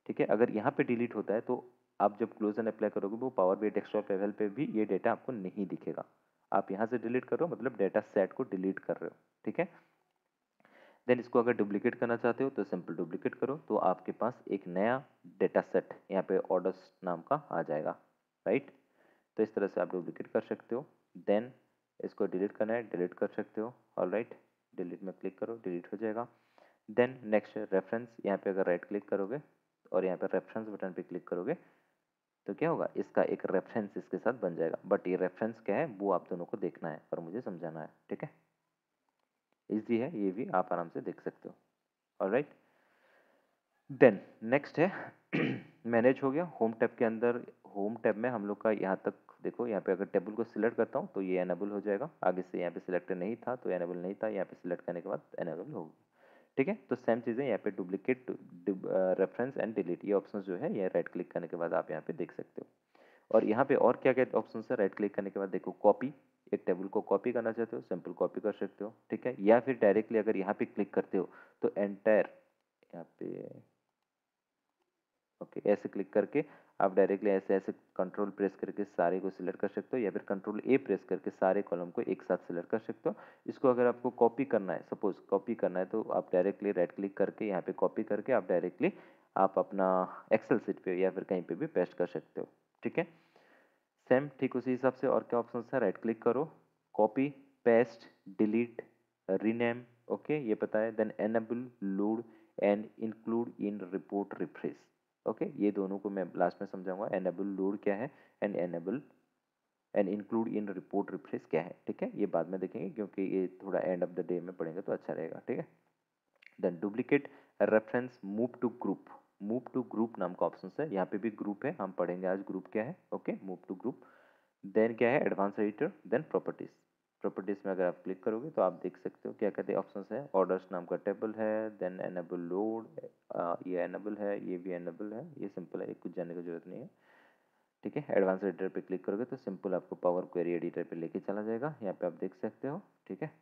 ठीक है। अगर यहाँ पे डिलीट होता है तो आप जब क्लोजन अप्लाई करोगे वो पावर बी डेस्कटॉप लेवल पे भी ये डेटा आपको नहीं दिखेगा। आप यहाँ से डिलीट कर रहे हो मतलब डेटा सेट को डिलीट कर रहे हो, ठीक है। देन इसको अगर डुप्लीकेट करना चाहते हो तो सिंपल डुप्लीकेट करो, तो आपके पास एक नया डेटा सेट यहाँ पे ऑर्डर्स नाम का आ जाएगा, राइट। तो इस तरह से आप डुप्लीकेट कर सकते हो। देन इसको डिलीट करना है, डिलीट कर सकते हो, ऑलराइट। डिलीट में क्लिक करो, डिलीट हो जाएगा। देन नेक्स्ट रेफरेंस, यहाँ पे अगर राइट क्लिक करोगे और यहाँ पे रेफरेंस बटन पे क्लिक करोगे तो क्या होगा, इसका एक रेफरेंस इसके साथ बन जाएगा। बट ये रेफरेंस क्या है वो आप दोनों को देखना है और मुझे समझाना है, ठीक है। इजी है, ये भी आप आराम से देख सकते हो, ऑलराइट। देन नेक्स्ट है मैनेज हो गया। होम टैब के अंदर, होम टैब में हम लोग का यहाँ तक देखो, यहाँ पे अगर टेबल को सिलेक्ट करता हूँ तो ये एनेबल हो जाएगा। आगे से यहाँ पे सिलेक्ट नहीं था तो एनेबल नहीं था, यहाँ पे सिलेक्ट करने के बाद एनेबल हो गया, ठीक है। तो सेम चीज़ें यहाँ पे डुप्लीकेट, रेफरेंस एंड डिलीट, ये ऑप्शन जो है ये राइट क्लिक करने के बाद आप यहाँ पे देख सकते हो। और यहाँ पे और क्या क्या ऑप्शन है, राइट क्लिक करने के बाद देखो कॉपी, एक टेबल को कॉपी करना चाहते हो सिंपल कॉपी कर सकते हो, ठीक है। या फिर डायरेक्टली अगर यहाँ पे क्लिक करते हो तो एंटायर, यहाँ पे ओके ऐसे क्लिक करके आप डायरेक्टली ऐसे ऐसे कंट्रोल प्रेस करके सारे को सिलेक्ट कर सकते हो, या फिर कंट्रोल ए प्रेस करके सारे कॉलम को एक साथ सिलेक्ट कर सकते हो। इसको अगर आपको कॉपी करना है, सपोज कॉपी करना है, तो आप डायरेक्टली राइट क्लिक करके यहाँ पे कॉपी करके आप डायरेक्टली आप अपना एक्सेल सीट पे या फिर कहीं पे भी पेस्ट कर सकते हो, ठीक है। सेम ठीक उसी हिसाब से और क्या ऑप्शन है, राइट क्लिक करो, copy, paste, delete, rename, okay ये पता है। Then enable, load and include in report refresh, okay ये दोनों को मैं लास्ट में समझाऊंगा। एनेबल लोड क्या है and enable and include in report refresh क्या है, ठीक है। ये बाद में देखेंगे क्योंकि ये थोड़ा एंड ऑफ द डे में पढ़ेंगे तो अच्छा रहेगा, ठीक है। Then duplicate, reference, move to group, move to group नाम का ऑप्शन है, यहाँ पे भी ग्रुप है, हम पढ़ेंगे आज ग्रुप क्या है, okay move to group. Then क्या है, advance editor, then properties. Properties में अगर आप क्लिक करोगे तो आप देख सकते हो क्या कहते हैं ऑप्शंस है, ऑर्डर्स नाम का टेबल है, देन एनेबल लोड, ये एनेबल है, ये भी एनेबल है, ये सिंपल है, कुछ जानने की जरूरत नहीं है, ठीक है। एडवांस एडिटर पे क्लिक करोगे तो सिंपल आपको पावर क्वेरी एडिटर पे लेके चला जाएगा, यहाँ पे आप देख सकते हो, ठीक है।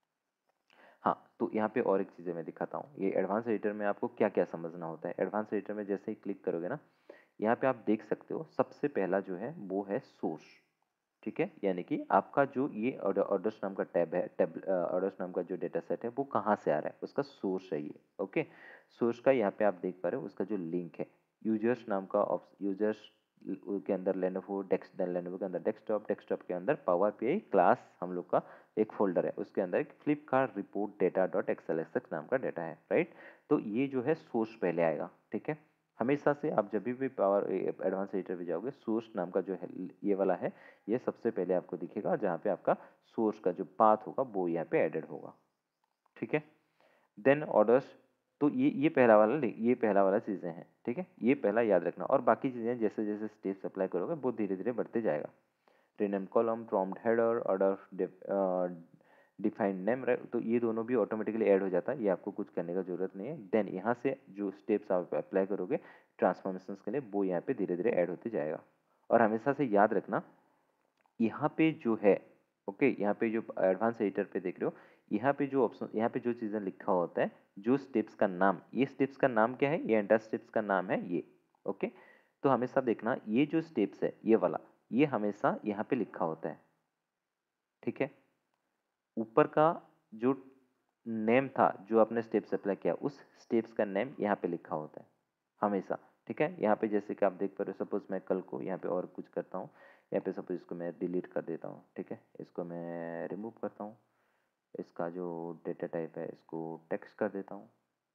हाँ तो यहाँ पे और एक चीज़ें मैं दिखाता हूँ, ये एडवांस एडिटर में आपको क्या क्या समझना होता है। एडवांस एडिटर में जैसे ही क्लिक करोगे ना, यहाँ पे आप देख सकते हो सबसे पहला जो है वो है सोर्स, ठीक है। यानी कि आपका जो ये ऑर्डर्स नाम का टैब है, टैब ऑर्डर्स नाम का जो डेटा सेट है वो कहाँ से आ रहा है, उसका सोर्स है ये, ओके। सोर्स का यहाँ पे आप देख पा रहे हो उसका जो लिंक है, यूजर्स नाम का, यूजर्स के अंदर लेनोवो डेस्क, लेनोवो के अंदर डेस्कटॉप, डेस्कटॉप के अंदर पावर बीआई क्लास हम लोग का एक फोल्डर है, उसके अंदर एक Flipkart report data dot XLSX नाम का डेटा है, राइट। तो ये जो है सोर्स पहले आएगा, ठीक है। हमेशा से आप जब भी पावर एडवांस एडिटर पे जाओगे, सोर्स नाम का जो है ये वाला है, ये सबसे पहले आपको दिखेगा, जहाँ पे आपका सोर्स का जो पाथ होगा वो यहाँ पे एडेड होगा, ठीक है। देन ऑर्डर्स, तो ये ये पहला वाला ये पहला वाला चीज़ें हैं, ठीक है, ये पहला याद रखना। और बाकी चीज़ें जैसे जैसे स्टेप्स अप्लाई करोगे वो धीरे धीरे बढ़ते जाएगा। Rename column, prompt header, order define name, तो ये दोनों भी ऑटोमेटिकली ऐड हो जाता है, ये आपको कुछ करने का जरूरत नहीं है। देन यहाँ से जो स्टेप्स आप अप्लाई करोगे ट्रांसफॉर्मेशन के लिए वो यहाँ पे धीरे धीरे ऐड होते जाएगा। और हमेशा से याद रखना, यहाँ पे जो है, ओके यहाँ पे जो एडवांस एडिटर पे देख रहे हो, यहाँ पे जो ऑप्शन, यहाँ पे जो चीज़ें लिखा होता है, जो स्टेप्स का नाम, ये स्टेप्स का नाम क्या है, ये एंटर स्टेप्स का नाम है ये, ओके। तो हमेशा देखना ये जो स्टेप्स है ये वाला, ये हमेशा यहाँ पे लिखा होता है, ठीक है। ऊपर का जो नेम था जो आपने स्टेप्स अप्लाई किया, उस स्टेप्स का नेम यहाँ पे लिखा होता है हमेशा, ठीक है। यहाँ पे जैसे कि आप देख पा रहे हो, सपोज मैं कल को यहाँ पे और कुछ करता हूँ, यहाँ पे सपोज इसको मैं डिलीट कर देता हूँ, ठीक है, इसको मैं रिमूव करता हूँ, इसका जो डेटा टाइप है इसको टेक्स्ट कर देता हूँ,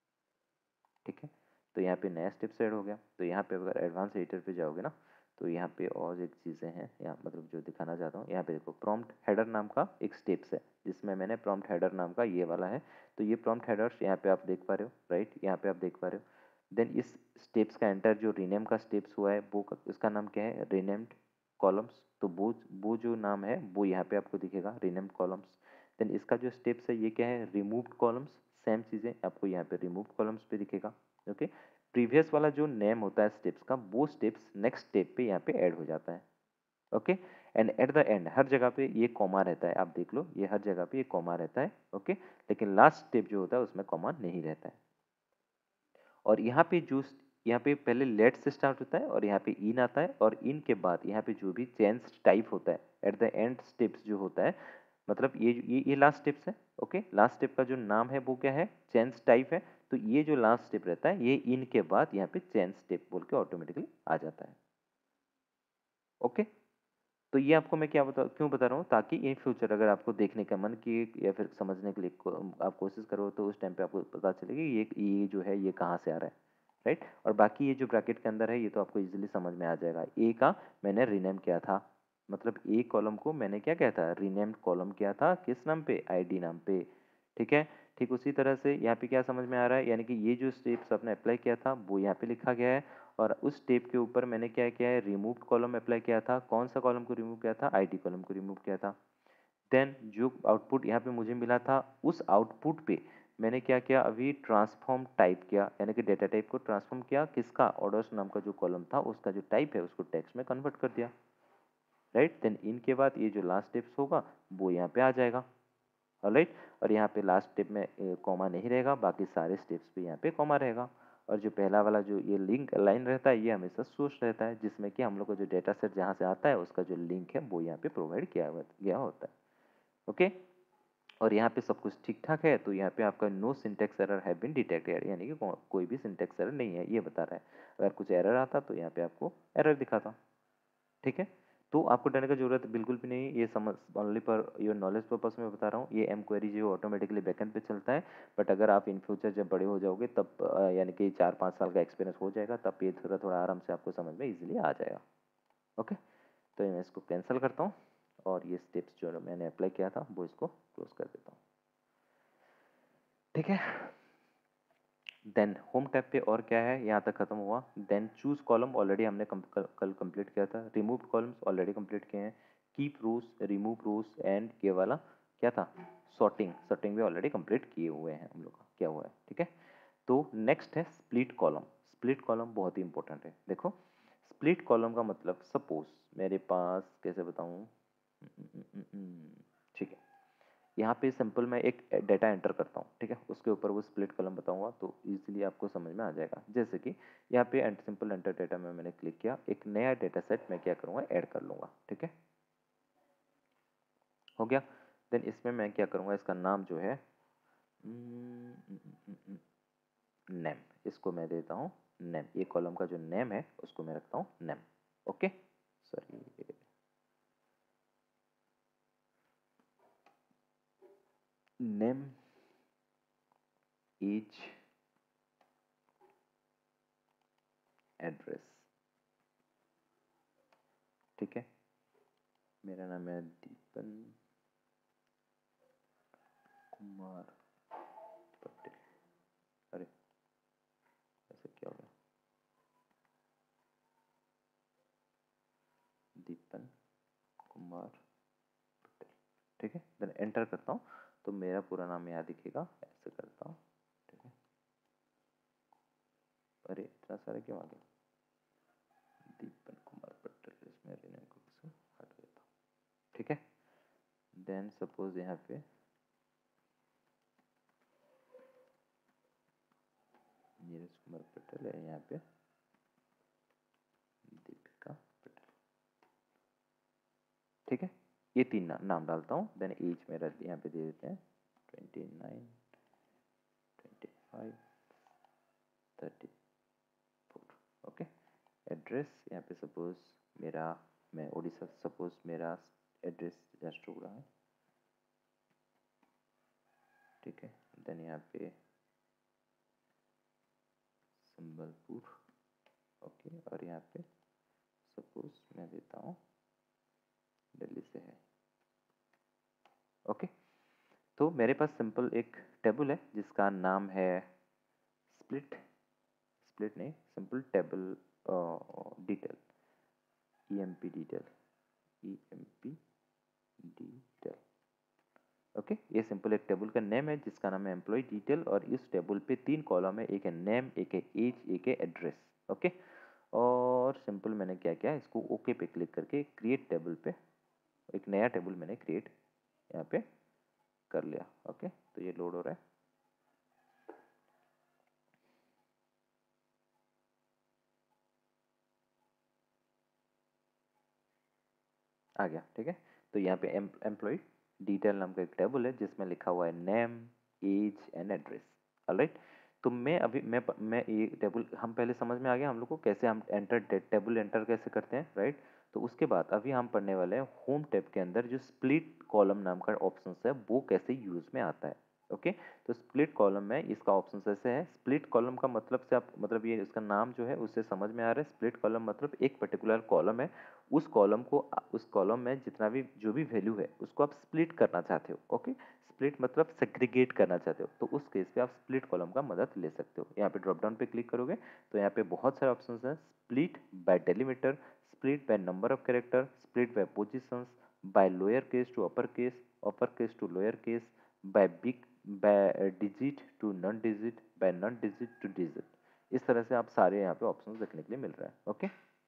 ठीक है। तो यहाँ पे नया स्टेप्स ऐड हो गया। तो यहाँ पे अगर एडवांस एडिटर पे जाओगे ना, तो यहाँ पे और एक चीज़ें हैं, यहाँ मतलब जो दिखाना चाहता हूँ, यहाँ पे देखो प्रॉम्प्ट हेडर नाम का एक स्टेप्स है, जिसमें मैंने प्रॉम्प्ट हेडर नाम का ये वाला है। तो ये प्रॉम्प्ट हेडर्स यहाँ पे आप देख पा रहे हो, राइट, यहाँ पे आप देख पा रहे हो। देन इस स्टेप्स का एंटर जो रीनेम का स्टेप्स हुआ है वो उसका नाम क्या है, रीनेम्ड कॉलम्स। तो वो वो जो नाम है वो यहाँ पे आपको दिखेगा, रीनेम्ड कॉलम्स। देन इसका जो स्टेप्स है ये क्या है, रिमूव्ड कॉलम्स। सेम चीज़ें आपको यहाँ पे रिमूव कॉलम्स पे दिखेगा, ओके। प्रीवियस वाला जो नेम होता है स्टेप्स का, वो स्टेप्स नेक्स्ट स्टेप पे यहाँ पे ऐड हो जाता है, okay. And at the end हर जगह पे ये कॉमा रहता है, आप देख लो ये हर जगह पे ये कॉमा रहता है, ओके। लेकिन लास्ट स्टेप जो होता है उसमें कॉमा नहीं रहता है। और यहाँ पे जो यहाँ पे पहले लेट से स्टार्ट होता है और यहाँ पे इन आता है, और इन के बाद यहाँ पे जो भी चेंज टाइप होता है एट द एंड स्टेप्स जो होता है, मतलब ये ये ये लास्ट स्टेप्स है। ओके, लास्ट स्टेप का जो नाम है वो क्या है, चेंज टाइप है। तो ये जो लास्ट स्टेप रहता है ये इन के बाद यहाँ पे चेंज स्टेप बोल के ऑटोमेटिकली आ जाता है। ओके, तो ये आपको मैं क्या बता क्यों बता रहा हूँ, ताकि इन फ्यूचर अगर आपको देखने का मन किए या फिर समझने के लिए को, आप कोशिश करो तो उस टाइम पे आपको पता चलेगा ये ये जो है ये कहाँ से आ रहा है, राइट। और बाकी ये जो ब्रैकेट के अंदर है ये तो आपको इजीली समझ में आ जाएगा। ए का मैंने रीनेम किया था, मतलब ए कॉलम को मैंने क्या किया था, रीनेम्ड कॉलम किया था, किस नाम पे, आईडी नाम पे। ठीक है, ठीक उसी तरह से यहाँ पे क्या समझ में आ रहा है, यानी कि ये जो स्टेप्स आपने अप्लाई किया था वो यहाँ पे लिखा गया है, और उस स्टेप के ऊपर मैंने क्या किया है, रिमूव कॉलम अप्लाई किया था। कौन सा कॉलम को रिमूव किया था, आईडी कॉलम को रिमूव किया था। देन जो आउटपुट यहाँ पे मुझे मिला था उस आउटपुट पे मैंने क्या किया, अभी ट्रांसफॉर्म टाइप किया, यानी कि डेटा टाइप को ट्रांसफॉर्म किया, किसका, ऑर्डर्स नाम का जो कॉलम था उसका जो टाइप है उसको टेक्स्ट में कन्वर्ट कर दिया, राइट। देन इनके बाद ये जो लास्ट स्टेप्स होगा वो यहाँ पे आ जाएगा, ऑलराइट। और यहाँ पे लास्ट स्टेप में कॉमा नहीं रहेगा, बाकी सारे स्टेप्स पे यहाँ पे कॉमा रहेगा। और जो पहला वाला जो ये लिंक लाइन रहता है ये हमेशा सोर्स रहता है, जिसमें कि हम लोग को जो डेटा सेट जहाँ से आता है उसका जो लिंक है वो यहाँ पे प्रोवाइड किया गया होता है। ओके, और यहाँ पे सब कुछ ठीक ठाक है, तो यहाँ पे आपका no syntax error have been detected, यानी कि को, कोई भी सिंटेक्स एरर नहीं है ये बता रहा है। अगर कुछ एरर आता तो यहाँ पे आपको एरर दिखाता। ठीक है, तो आपको डरने की जरूरत बिल्कुल भी नहीं, ये समझ only per your knowledge purpose में बता रहा हूँ। ये एम क्वेरी जो ऑटोमेटिकली बैकएंड पे चलता है, बट अगर आप इन फ्यूचर जब बड़े हो जाओगे तब अ, यानी कि चार पाँच साल का एक्सपीरियंस हो जाएगा तब ये थोड़ा थोड़ा आराम से आपको समझ में इजीली आ जाएगा। ओके, तो मैं इसको कैंसिल करता हूँ और ये स्टेप्स जो मैंने अप्लाई किया था वो इसको क्लोज कर देता हूँ। ठीक है, देन होम टैब पे और क्या है, यहाँ तक खत्म हुआ। देन चूज कॉलम ऑलरेडी हमने कम, कल, कल कंप्लीट किया था। रिमूव कॉलम्स ऑलरेडी कंप्लीट किए हैं। Keep rows, remove rows, and ये वाला क्या था, सॉर्टिंग, सॉर्टिंग भी ऑलरेडी कंप्लीट किए हुए हैं हम लोग का, क्या हुआ है। ठीक है, तो नेक्स्ट है स्प्लिट कॉलम। स्प्लिट कॉलम बहुत ही इंपॉर्टेंट है। देखो, स्प्लिट कॉलम का मतलब, सपोज मेरे पास, कैसे बताऊँ, ठीक है, यहाँ पे सिंपल मैं एक डेटा एंटर करता हूँ, ठीक है, उसके ऊपर वो स्प्लिट कॉलम बताऊंगा तो इजीली आपको समझ में आ जाएगा। जैसे कि यहाँ पे सिंपल एंटर डेटा में मैंने क्लिक किया, एक नया डेटा सेट मैं क्या करूँगा, ऐड कर लूँगा। ठीक है, हो गया। देन इसमें मैं क्या करूँगा, इसका नाम जो है नेम, इसको मैं देता हूँ नेम। ये कॉलम का जो नेम है उसको मैं रखता हूँ name. Okay, sorry, name age address. ठीक है, मेरा नाम है दीपन कुमार पटेल। अरे ऐसे क्या हो गया, दीपन कुमार पटेल। ठीक है, देन एंटर करता हूँ तो मेरा पूरा नाम यहाँ दिखेगा, ऐसे करता हूँ। ठीक है, अरे इतना सारे क्यों आ गया, दीपन कुमार पटेल, इसमें रीनेम को हटा देता हूँ। ठीक है, देन सपोज यहाँ पे नीरज कुमार पटेल है, यहाँ पे दीपिका पटेल। ठीक है, ये तीन ना, नाम डालता हूँ। देन एज मेरा यहाँ पे दे देते हैं twenty nine, twenty five, thirty four. Okay, address यहाँ पे सपोज मेरा, मैं उड़ीसा, सपोज मेरा एड्रेस झारसुगुड़ा है। ठीक है, देन यहाँ पे संबलपुर। ओके, और यहाँ पे सपोज मैं देता हूँ दिल्ली से है। ओके, तो मेरे पास सिंपल एक टेबल है जिसका नाम है स्प्लिट, स्प्लिट नहीं, simple table detail, E M P detail, E M P detail. Okay, ये सिंपल एक टेबल का नेम है जिसका नाम है एम्प्लॉय डिटेल, और इस टेबल पे तीन कॉलम है, एक है नेम, एक है एज, एक है एड्रेस। ओके, और सिंपल मैंने क्या किया, इसको ओके पे क्लिक करके क्रिएट टेबल पे एक नया टेबल मैंने क्रिएट यहाँ पे कर लिया। ओके, तो ये लोड हो रहा है। आ गया, ठीक है। तो यहाँ पे एम्प्लॉय डिटेल नाम का एक टेबल है जिसमें लिखा हुआ है name, age and address. Alright, तो मैं अभी मैं मैं ये टेबल हम पहले समझ में आ गया हम लोग को कैसे हम एंटर टेबल एंटर कैसे करते हैं, राइट। तो उसके बाद अभी हम पढ़ने वाले हैं होम टैब के अंदर जो स्प्लिट कॉलम नाम का ऑप्शन है वो कैसे यूज में आता है। ओके, तो स्प्लिट कॉलम में इसका ऑप्शन ऐसे है। स्प्लिट कॉलम का मतलब से आप मतलब ये इसका नाम जो है उससे समझ में आ रहा है। स्प्लिट कॉलम मतलब एक पर्टिकुलर कॉलम है, उस कॉलम को उस कॉलम में जितना भी जो भी वैल्यू है उसको आप स्प्लिट करना चाहते हो। ओके, स्प्लिट मतलब सेग्रीगेट करना चाहते हो, तो उस केस पे आप स्प्लिट कॉलम का मदद ले सकते हो। यहाँ पे ड्रॉप डाउन पे क्लिक करोगे तो यहाँ पे बहुत सारे ऑप्शन हैं। Split by delimiter, split by number of character, split by positions, by lower case to upper case, upper case to lower case, by big by digit to non digit, by non digit to digit. इस तरह से आप सारे यहाँ पे options देखने के लिए मिल रहा है। ओके,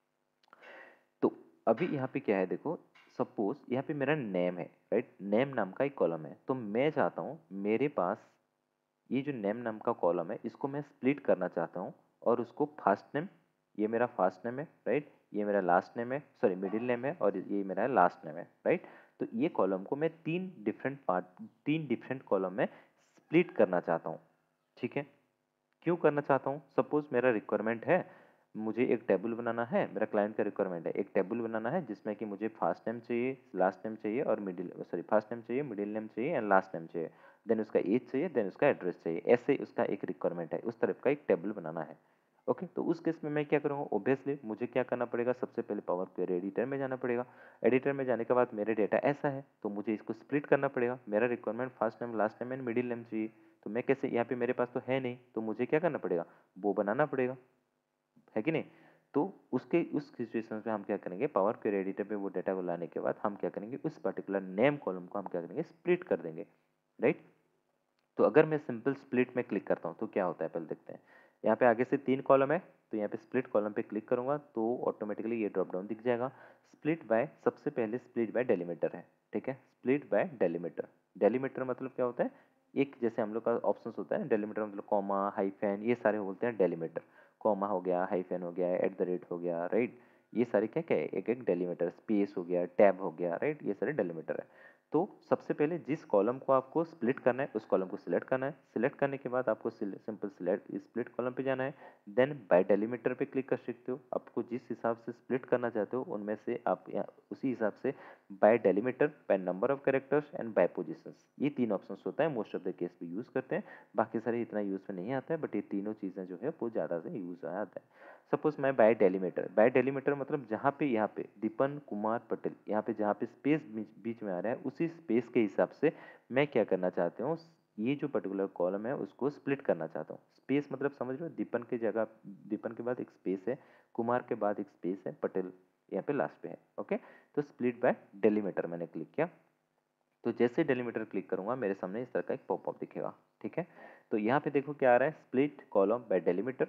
तो अभी यहाँ पे क्या है देखो, सपोज यहाँ पे मेरा नेम है, राइट। नेम नाम का एक कॉलम है, तो मैं चाहता हूँ मेरे पास ये जो नेम नाम का कॉलम है इसको मैं स्प्लिट करना चाहता हूँ और उसको फर्स्ट नेम, ये मेरा फर्स्ट नेम है, राइट। ये मेरा लास्ट नेम है, सॉरी मिडिल नेम है, और ये मेरा लास्ट नेम है, राइट। तो ये कॉलम को मैं तीन डिफरेंट पार्ट तीन डिफरेंट कॉलम में स्प्लिट करना चाहता हूँ, ठीक है। क्यों करना चाहता हूँ, सपोज मेरा रिक्वायरमेंट है, मुझे एक टेबल बनाना है, मेरा क्लाइंट का रिक्वायरमेंट है, एक टेबल बनाना है जिसमें कि मुझे फर्स्ट नेम चाहिए, लास्ट नेम चाहिए और मिडिल सॉरी फर्स्ट नेम चाहिए, मिडिल नेम चाहिए एंड लास्ट नेम चाहिए, देन उसका एज चाहिए, देन उसका एड्रेस चाहिए। ऐसे उसका एक रिक्वायरमेंट है, उस तरफ का एक टेबल बनाना है। ओके, तो उस केस में मैं क्या करूँगा, ऑब्वियसली मुझे क्या करना पड़ेगा, सबसे पहले पावर क्वेरी एडिटर में जाना पड़ेगा। एडिटर में जाने के बाद मेरे डेटा ऐसा है तो मुझे इसको स्प्लिट करना पड़ेगा। मेरा requirement first name, last name and middle name चाहिए, तो मैं कैसे, यहाँ पे मेरे पास तो है नहीं, तो मुझे क्या करना पड़ेगा, वो बनाना पड़ेगा, है कि नहीं। तो उसके उस सिचुएशन में हम क्या करेंगे, पावर क्वेरी एडिटर पे वो डाटा को लाने के बाद हम क्या करेंगे, उस पर्टिकुलर नेम कॉलम को हम क्या करेंगे, स्प्लिट कर देंगे, राइट। तो अगर मैं सिंपल स्प्लिट में क्लिक करता हूँ तो क्या होता है पहले देखते हैं। यहाँ पे आगे से तीन कॉलम है, तो यहाँ पे स्प्लिट कॉलम पे क्लिक करूंगा तो ऑटोमेटिकली ये ड्रॉप डाउन दिख जाएगा। स्प्लिट बाय, सबसे पहले स्प्लिट बाय डेलीमीटर है, ठीक है। स्प्लिट बाय डेलीमीटर, डेलीमीटर मतलब क्या होता है, एक जैसे हम लोग का ऑप्शन होता है डेलीमीटर मतलब कॉमा हाइफेन, ये सारे बोलते हैं डेलीमीटर। कॉमा हो गया, हाइफेन हो गया, एट द रेट हो गया, राइट। ये सारे क्या क्या है, एक एक डेलीमीटर, स्पेस हो गया, टैब हो गया, राइट, ये सारे डेलीमीटर है। तो सबसे पहले जिस कॉलम को आपको स्प्लिट करना है उस कॉलम को सिलेक्ट करना है। सिलेक्ट करने के बाद आपको सिंपल सिलेक्ट स्प्लिट कॉलम पे जाना है, देन बाय डेलीमीटर पे क्लिक कर सकते हो। आपको जिस हिसाब से स्प्लिट करना चाहते हो उनमें से आप यहाँ उसी हिसाब से by delimiter, by number of characters and by positions, ये तीन ऑप्शंस होता है, मोस्ट ऑफ द केस पे यूज करते हैं। बाकी सारे इतना यूज में नहीं आता है, बट ये तीनों चीज़ें जो है वो ज़्यादा से यूज आता है। सपोज मैं बाय डेलीमीटर, बाय डेलीमीटर मतलब जहाँ पे यहाँ पे दीपन कुमार पटेल, यहाँ पे जहाँ पे स्पेस बीच में आ रहा है उसी स्पेस के हिसाब से मैं क्या करना चाहता हूँ, ये जो पर्टिकुलर कॉलम है उसको स्प्लिट करना चाहता हूँ। स्पेस मतलब समझ लो, दीपन की जगह दीपन के बाद एक स्पेस है, कुमार के बाद एक स्पेस है, पटेल यहाँ पे लास्ट पे है। ओके, तो स्प्लिट बाय डेलीमीटर मैंने क्लिक किया, तो जैसे डेलीमीटर क्लिक करूंगा मेरे सामने इस तरह का एक पॉपअप दिखेगा, ठीक है। तो यहाँ पे देखो क्या आ रहा है, split column by delimiter,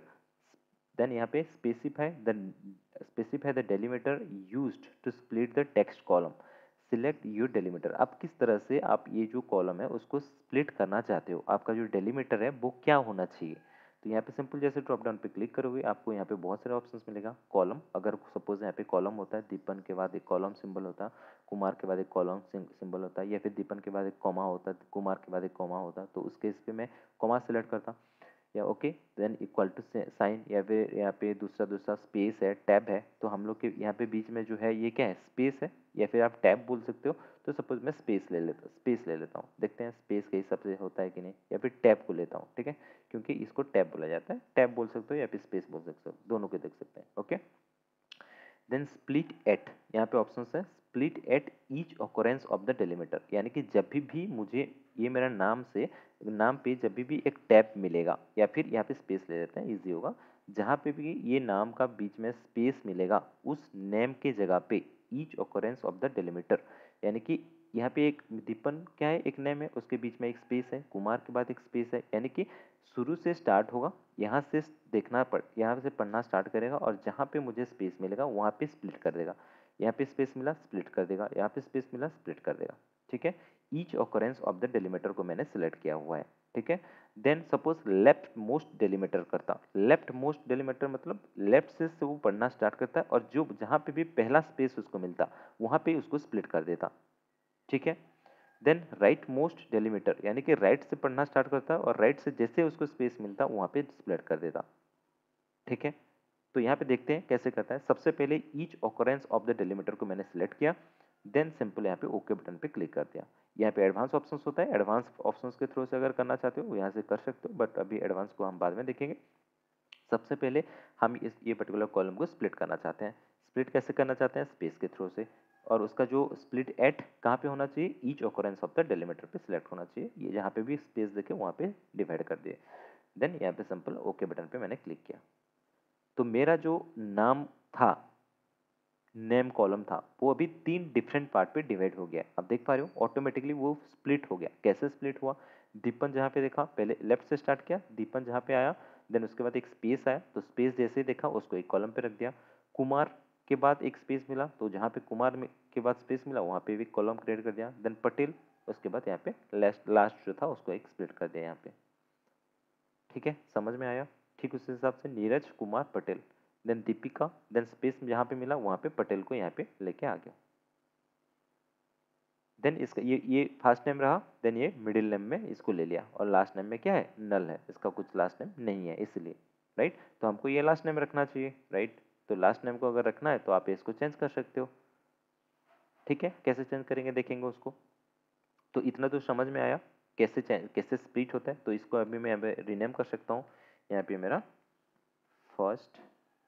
then यहाँ पे specify the specify the delimiter used to split the text column, select your delimiter. आप किस तरह से आप ये जो कॉलम है उसको स्प्लिट करना चाहते हो, आपका जो डेलीमीटर है वो क्या होना चाहिए। तो यहाँ पे सिंपल जैसे ड्रॉप डाउन पे क्लिक करोगे आपको यहाँ पे बहुत सारे ऑप्शंस मिलेगा। कॉलम, अगर सपोज यहाँ पे कॉलम होता है, दीपन के बाद एक कॉलम सिंबल होता है, कुमार के बाद एक कॉलम सिंबल होता है, या फिर दीपन के बाद एक कॉमा होता है, कुमार के बाद एक कॉमा होता है, तो उस केस पे मैं कॉमा सेलेक्ट करता, या okay then equal to sign, या फिर यहाँ पे दूसरा दूसरा स्पेस है, टैब है, तो हम लोग के यहाँ पे बीच में जो है ये क्या है, स्पेस है, या फिर आप टैब बोल सकते हो। तो सपोज मैं स्पेस ले लेता स्पेस ले लेता हूँ, देखते हैं स्पेस के हिसाब से होता है कि नहीं, या फिर टैब को लेता हूँ, ठीक है, क्योंकि इसको टैब बोला जाता है। टैब बोल सकते हो या फिर स्पेस बोल सकते हो, दोनों के देख सकते हैं। ओके, देन स्प्लिट एट, यहाँ पे ऑप्शन है split at each occurrence of the delimiter, यानी कि जब भी भी मुझे ये मेरा नाम से नाम पे जब भी भी एक टैब मिलेगा, या फिर यहाँ पे स्पेस ले लेते हैं इजी होगा, जहाँ पे भी ये नाम का बीच में स्पेस मिलेगा उस नेम के जगह पे each occurrence of the delimiter, यानी कि यहाँ पे एक दीपन क्या है, एक नेम है, उसके बीच में एक स्पेस है, कुमार के बाद एक स्पेस है, यानी कि शुरू से स्टार्ट होगा, यहाँ से देखना पड़ यहाँ से पढ़ना स्टार्ट करेगा और जहाँ पे मुझे स्पेस मिलेगा वहाँ पे स्प्लिट कर देगा। यहाँ पे स्पेस मिला स्प्लिट कर देगा, यहाँ पे स्पेस मिला स्प्लिट कर देगा, ठीक है। Each occurrence of the delimiter को मैंने सिलेक्ट किया हुआ है, ठीक है। Then suppose left most delimiter करता, लेफ्ट मोस्ट डेलीमीटर मतलब लेफ्ट से, से वो पढ़ना स्टार्ट करता है और जो जहाँ पे भी पहला स्पेस उसको मिलता वहाँ पे उसको स्प्लिट कर देता, ठीक है। देन राइट मोस्ट डेलीमीटर यानी कि राइट से पढ़ना स्टार्ट करता और राइट से जैसे उसको स्पेस मिलता वहाँ पे स्प्लिट कर देता, ठीक है। तो यहाँ पे देखते हैं कैसे करता है। सबसे पहले each occurrence of the delimiter को मैंने सिलेक्ट किया, देन सिंपल यहाँ पे ओके बटन पे क्लिक कर दिया। यहाँ पे एडवांस ऑप्शंस होता है, एडवांस ऑप्शंस के थ्रू से अगर करना चाहते हो यहाँ से कर सकते हो, बट अभी एडवांस को हम बाद में देखेंगे। सबसे पहले हम इस ये पर्टिकुलर कॉलम को स्प्लिट करना चाहते हैं। स्प्लिट कैसे करना चाहते हैं? स्पेस के थ्रू से। और उसका जो स्प्लिट एट कहाँ पे होना चाहिए? Each occurrence of the delimiter पे सिलेक्ट होना चाहिए। ये जहाँ पे भी स्पेस देखे वहाँ पे डिवाइड कर दिए। देन यहाँ पे सिंपल ओके बटन पे मैंने क्लिक किया। तो मेरा जो नाम था, नेम कॉलम था, वो अभी तीन डिफरेंट पार्ट पे डिवाइड हो गया। अब देख पा रहे हो ऑटोमेटिकली वो स्प्लिट हो गया। कैसे स्प्लिट हुआ? दीपन जहाँ पे देखा, पहले लेफ्ट से स्टार्ट किया, दीपन जहाँ पे आया, देन उसके बाद एक स्पेस आया, तो स्पेस जैसे ही देखा उसको एक कॉलम पे रख दिया। कुमार के बाद एक स्पेस मिला, तो जहाँ पे कुमार में के बाद स्पेस मिला वहाँ पे भी कॉलम क्रिएट कर दिया। देन पटेल, उसके बाद यहाँ पे लास्ट लास्ट जो था उसको एक स्प्लिट कर दिया यहाँ पे, ठीक है। समझ में आया? ठीक उस हिसाब से Neeraj Kumar Patel, then Deepika, then space जहाँ पे मिला वहाँ पे पटेल को यहाँ पे लेके आ गया। देन इसका ये ये फर्स्ट नेम रहा, देन ये मिडिल नेम में इसको ले लिया, और लास्ट नेम में क्या है? नल है, इसका कुछ लास्ट नेम नहीं है इसलिए, राइट। तो हमको ये लास्ट नेम रखना चाहिए, राइट। तो लास्ट नेम को अगर रखना है तो आप इसको चेंज कर सकते हो, ठीक है। कैसे चेंज करेंगे देखेंगे उसको। तो इतना तो समझ में आया कैसे चेंज कैसे स्प्लिट होता है। तो इसको अभी मैं रीनेम कर सकता हूँ। यहाँ पे मेरा फर्स्ट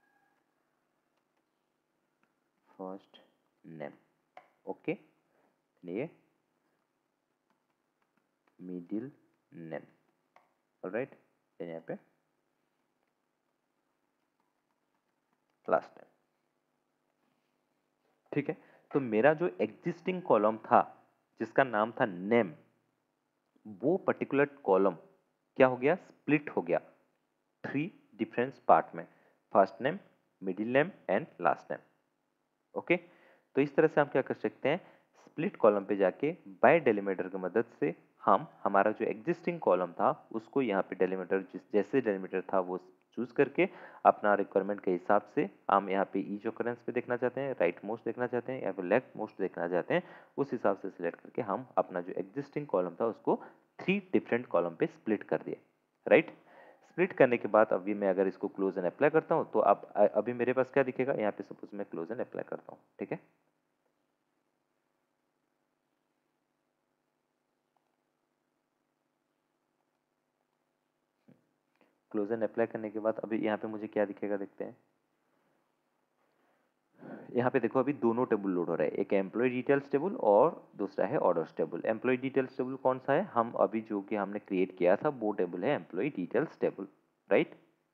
फर्स्ट नेम, ओके। ये मिडिल नेम, ऑलराइट। यहाँ पे लास्ट नेम, ठीक है। तो मेरा जो एग्जिस्टिंग कॉलम था जिसका नाम था नेम, वो पर्टिकुलर कॉलम क्या हो गया? स्प्लिट हो गया थ्री डिफरेंट पार्ट में, first name, middle name and last name, okay. तो इस तरह से हम क्या कर सकते हैं? स्प्लिट कॉलम पे जाके बाय डेलीमीटर की मदद से हम हमारा जो एग्जिस्टिंग कॉलम था उसको यहाँ पे डेलीमीटर जिस जैसे डेलीमीटर था वो चूज करके अपना रिक्वायरमेंट के हिसाब से हम यहाँ पे ईच ऑकरेंस पे देखना चाहते हैं, राइट मोस्ट देखना चाहते हैं या फिर लेफ्ट मोस्ट देखना चाहते हैं, उस हिसाब से सिलेक्ट करके हम अपना जो एग्जिस्टिंग कॉलम था उसको थ्री डिफरेंट कॉलम पे स्प्लिट कर दिए, राइट। स्प्लिट करने के बाद अभी मैं अगर इसको क्लोज एंड अप्लाई करता हूँ तो अब अभी मेरे पास क्या दिखेगा? यहाँ पे सपोज मैं क्लोज एंड अप्लाई करता हूँ, ठीक है। क्लोज एंड अप्लाई करने के बाद अभी यहाँ पे मुझे क्या दिखेगा देखते हैं। यहाँ पे देखो अभी दोनों टेबल लोड हो रहा है, एक एम्प्लॉय डिटेल्स टेबल और दूसरा है orders table. Employee details table कौन सा है? हम अभी जो कि हमने क्रिएट किया था वो टेबल है एम्प्लॉय डिटेल्स टेबल, राइट।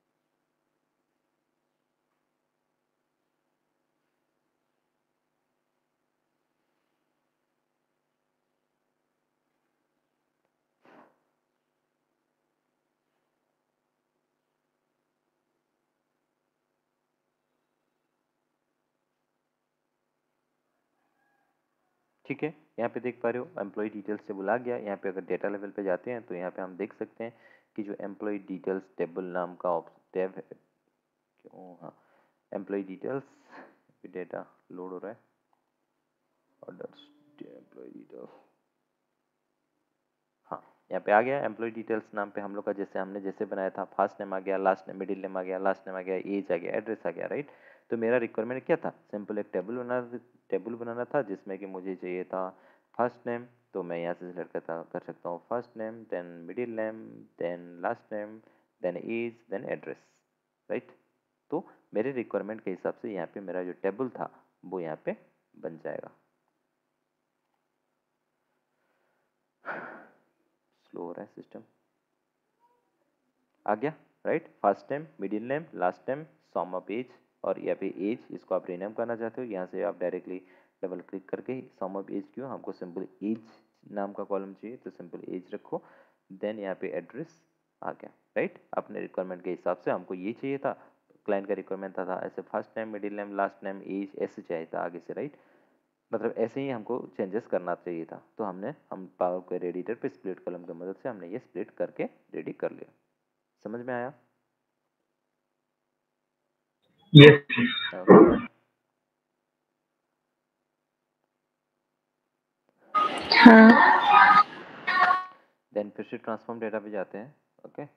ठीक है, यहाँ पे देख पा रहे हो एम्प्लॉय डिटेल्स टेबल आ गया। यहाँ पे अगर डेटा लेवल पे जाते हैं तो यहाँ पे हम देख सकते हैं कि जो एम्प्लॉय डिटेल्स टेबल नाम का टैब है, क्यों, हाँ, एम्प्लॉय डिटेल्स डेटा लोड हो रहा है, ऑर्डर्स एम्प्लॉय डिटेल्स, हाँ यहाँ पे आ गया एम्प्लॉय डिटेल्स नाम पे हम लोग का, जैसे हमने जैसे बनाया था, फर्स्ट नेम आ गया, लास्ट नेम, मिडिल नेम आ गया, लास्ट नेम आ गया, एज आ गया, एड्रेस आ गया, राइट। तो मेरा रिक्वायरमेंट क्या था? सिंपल एक टेबल बनाना टेबल बनाना था जिसमें कि मुझे चाहिए था फर्स्ट नेम, तो मैं यहाँ से सिलेक्ट करता कर सकता हूँ first name, then middle name, then last name, then age, then address, right. तो मेरे रिक्वायरमेंट के हिसाब से यहाँ पे मेरा जो टेबल था वो यहाँ पे बन जाएगा। स्लो हो रहा है सिस्टम, आ गया, right. First name, middle name, last name, sum of age, और यहाँ पे एज इसको आप रीनेम करना चाहते हो, यहाँ से आप डायरेक्टली डबल क्लिक करके सम ऑफ एज क्यों, हमको सिंपल एज नाम का कॉलम चाहिए तो सिंपल एज रखो। देन यहाँ पे एड्रेस आ गया, राइट। अपने रिक्वायरमेंट के हिसाब से हमको ये चाहिए था, क्लाइंट का रिक्वायरमेंट था, था ऐसे first name, middle name, last name, age ऐसे चाहिए था आगे से, राइट। मतलब ऐसे ही हमको चेंजेस करना चाहिए था, तो हमने हम पावर क्वेरी एडिटर पे स्प्लिट कॉलम की मदद से हमने ये स्प्लिट करके रेडी कर लिया। समझ में आया? Yes. ओके, हाँ। देन फिर से ट्रांसफॉर्म डेटा पे जाते हैं। ओके,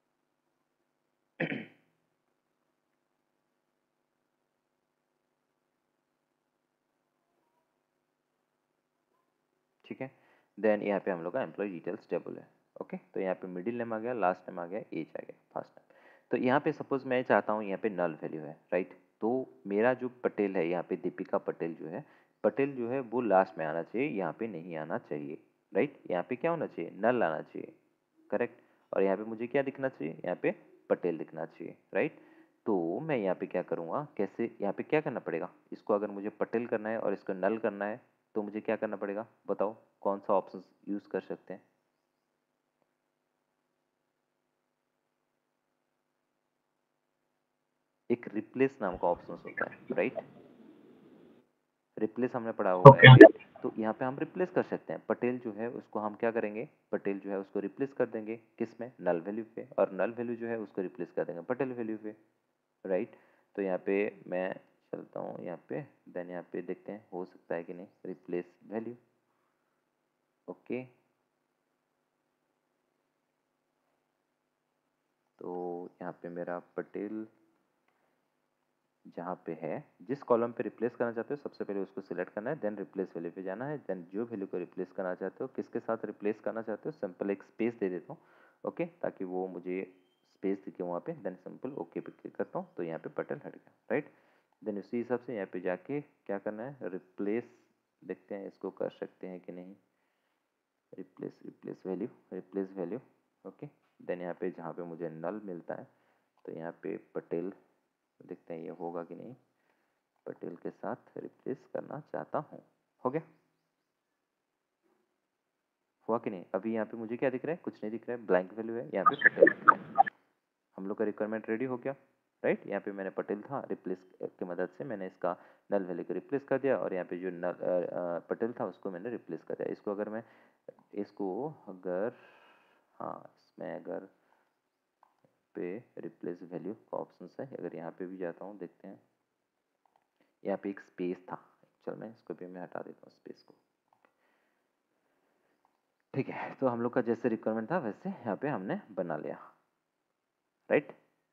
ठीक है। देन यहाँ पे हम लोग का एम्प्लॉय डिटेल्स टेबल है। ओके, तो यहाँ पे मिडिल नेम आ गया, लास्ट नेम आ गया, एज आ गया, फर्स्ट नेम। तो यहाँ पे सपोज मैं चाहता हूँ यहाँ पे नल वैल्यू है, राइट। तो मेरा जो पटेल है यहाँ पे, दीपिका पटेल जो है, पटेल जो है वो लास्ट में आना चाहिए, यहाँ पे नहीं आना चाहिए, राइट। यहाँ पे क्या होना चाहिए? नल आना चाहिए, करेक्ट। और यहाँ पे मुझे क्या दिखना चाहिए? यहाँ पे पटेल दिखना चाहिए, राइट। तो मैं यहाँ पे क्या करूँगा, कैसे यहाँ पे क्या करना पड़ेगा? इसको अगर मुझे पटेल करना है और इसको नल करना है तो मुझे क्या करना पड़ेगा? बताओ कौन सा ऑप्शन यूज कर सकते हैं? एक रिप्लेस नाम का ऑप्शन होता है, राइट। रिप्लेस हमने पढ़ा हुआ है, Okay. राइट। तो यहाँ पे हम रिप्लेस कर सकते हैं। पटेल जो है उसको हम क्या करेंगे? पटेल जो है उसको रिप्लेस कर देंगे किस में? नल वैल्यू पे। और नल वैल्यू जो है उसको रिप्लेस कर देंगे पटेल वैल्यू पे, राइट। तो यहाँ पे मैं चलता हूँ यहाँ पे, देन यहाँ पे देखते हैं हो सकता है कि नहीं। Replace value, okay. तो यहाँ पे मेरा पटेल जहाँ पे है, जिस कॉलम पे रिप्लेस करना चाहते हो सबसे पहले उसको सिलेक्ट करना है, देन रिप्लेस वैल्यू पे जाना है। देन जो वैल्यू को रिप्लेस करना चाहते हो, किसके साथ रिप्लेस करना चाहते हो, सिंपल एक स्पेस दे देता हूँ, ओके, ताकि वो मुझे स्पेस दिखे वहाँ पे। देन सिंपल ओके पे क्लिक करता हूँ, तो यहाँ पे पटेल हट गया, राइट। देन उसी हिसाब से यहाँ पे जाके क्या करना है? रिप्लेस, देखते हैं इसको कर सकते हैं कि नहीं। Replace replace value, replace value, okay. Then यहाँ पे जहाँ पे मुझे नल मिलता है, तो यहाँ पे पटेल, देखते हैं ये होगा कि नहीं। पटेल के साथ रिप्लेस करना चाहता हूँ, हो गया? हुआ कि नहीं? अभी यहाँ पे मुझे क्या दिख रहा है? कुछ नहीं दिख रहा है, ब्लैंक वैल्यू है, यहाँ पे पटेल दिख रहा है। हम लोग का रिक्वायरमेंट रेडी हो गया, राइट। यहाँ पे मैंने पटेल था, रिप्लेस की मदद से मैंने इसका नल वैल्यू को रिप्लेस कर दिया, और यहाँ पे जो नल अ, अ, पटेल था उसको मैंने रिप्लेस कर दिया। इसको अगर मैं इसको अगर हाँ, इसमें अगर पे रिप्लेस वैल्यू का ऑप्शन है, अगर यहाँ पे भी जाता हूँ, देखते हैं यहाँ पे एक स्पेस था। चल मैं इसको भी मैं हटा देता हूँ स्पेस को, ठीक है। तो हम लोग का जैसे रिक्वायरमेंट था वैसे यहाँ पे हमने बना लिया, राइट।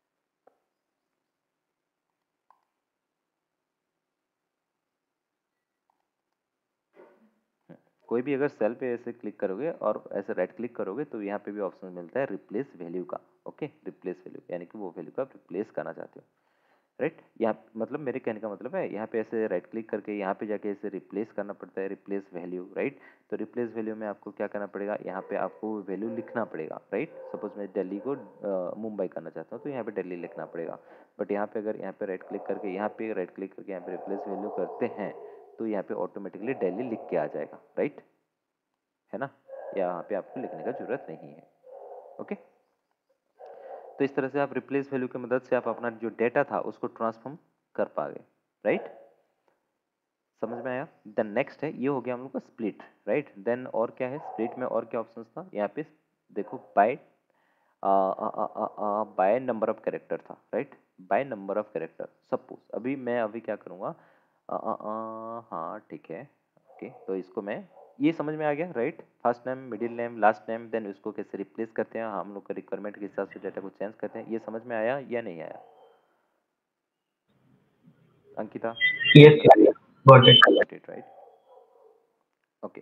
कोई भी अगर सेल पे ऐसे क्लिक करोगे और ऐसे राइट क्लिक करोगे तो यहाँ पे भी ऑप्शन मिलता है रिप्लेस वैल्यू का, ओके। रिप्लेस वैल्यू यानी कि वो वैल्यू को आप रिप्लेस करना चाहते हो, राइट। यहाँ मतलब मेरे कहने का मतलब है यहाँ पे ऐसे राइट क्लिक करके यहाँ पे जाके ऐसे रिप्लेस करना पड़ता है, रिप्लेस वैल्यू, राइट। तो रिप्लेस वैल्यू में आपको क्या करना पड़ेगा? यहाँ पे आपको वैल्यू लिखना पड़ेगा, राइट। सपोज मैं दिल्ली को अ, मुंबई करना चाहता हूँ, तो यहाँ पे दिल्ली लिखना पड़ेगा। बट यहाँ पे अगर यहाँ पे राइट क्लिक करके यहाँ पे राइट क्लिक करके यहाँ पे रिप्लेस वैल्यू करते हैं, तो यहाँ पे ऑटोमेटिकली दिल्ली लिख के आ जाएगा, राइट, है ना। यहाँ पे आपको लिखने का जरूरत नहीं है, ओके। तो इस तरह से आप रिप्लेस वैल्यू की मदद से आप अपना जो डेटा था उसको ट्रांसफॉर्म कर पाओगे, राइट। समझ में आया? देन नेक्स्ट है, ये हो गया हम लोग का स्प्लिट, राइट। देन और क्या है स्प्लिट में? और क्या ऑप्शंस था यहाँ पे? देखो, by by number of character था, right. By number of character. Suppose अभी मैं अभी क्या करूँगा, अ, अ, अ, हाँ ठीक है, ओके। तो इसको मैं, ये समझ में आ गया, right. First name, middle name, last name, then उसको कैसे रिप्लेस करते हैं हम लोग का रिक्वायरमेंट के हिसाब से डेटा को चेंज करते हैं। ये समझ में आया या नहीं आया Ankita? Yes. Got it. Got it, right, okay.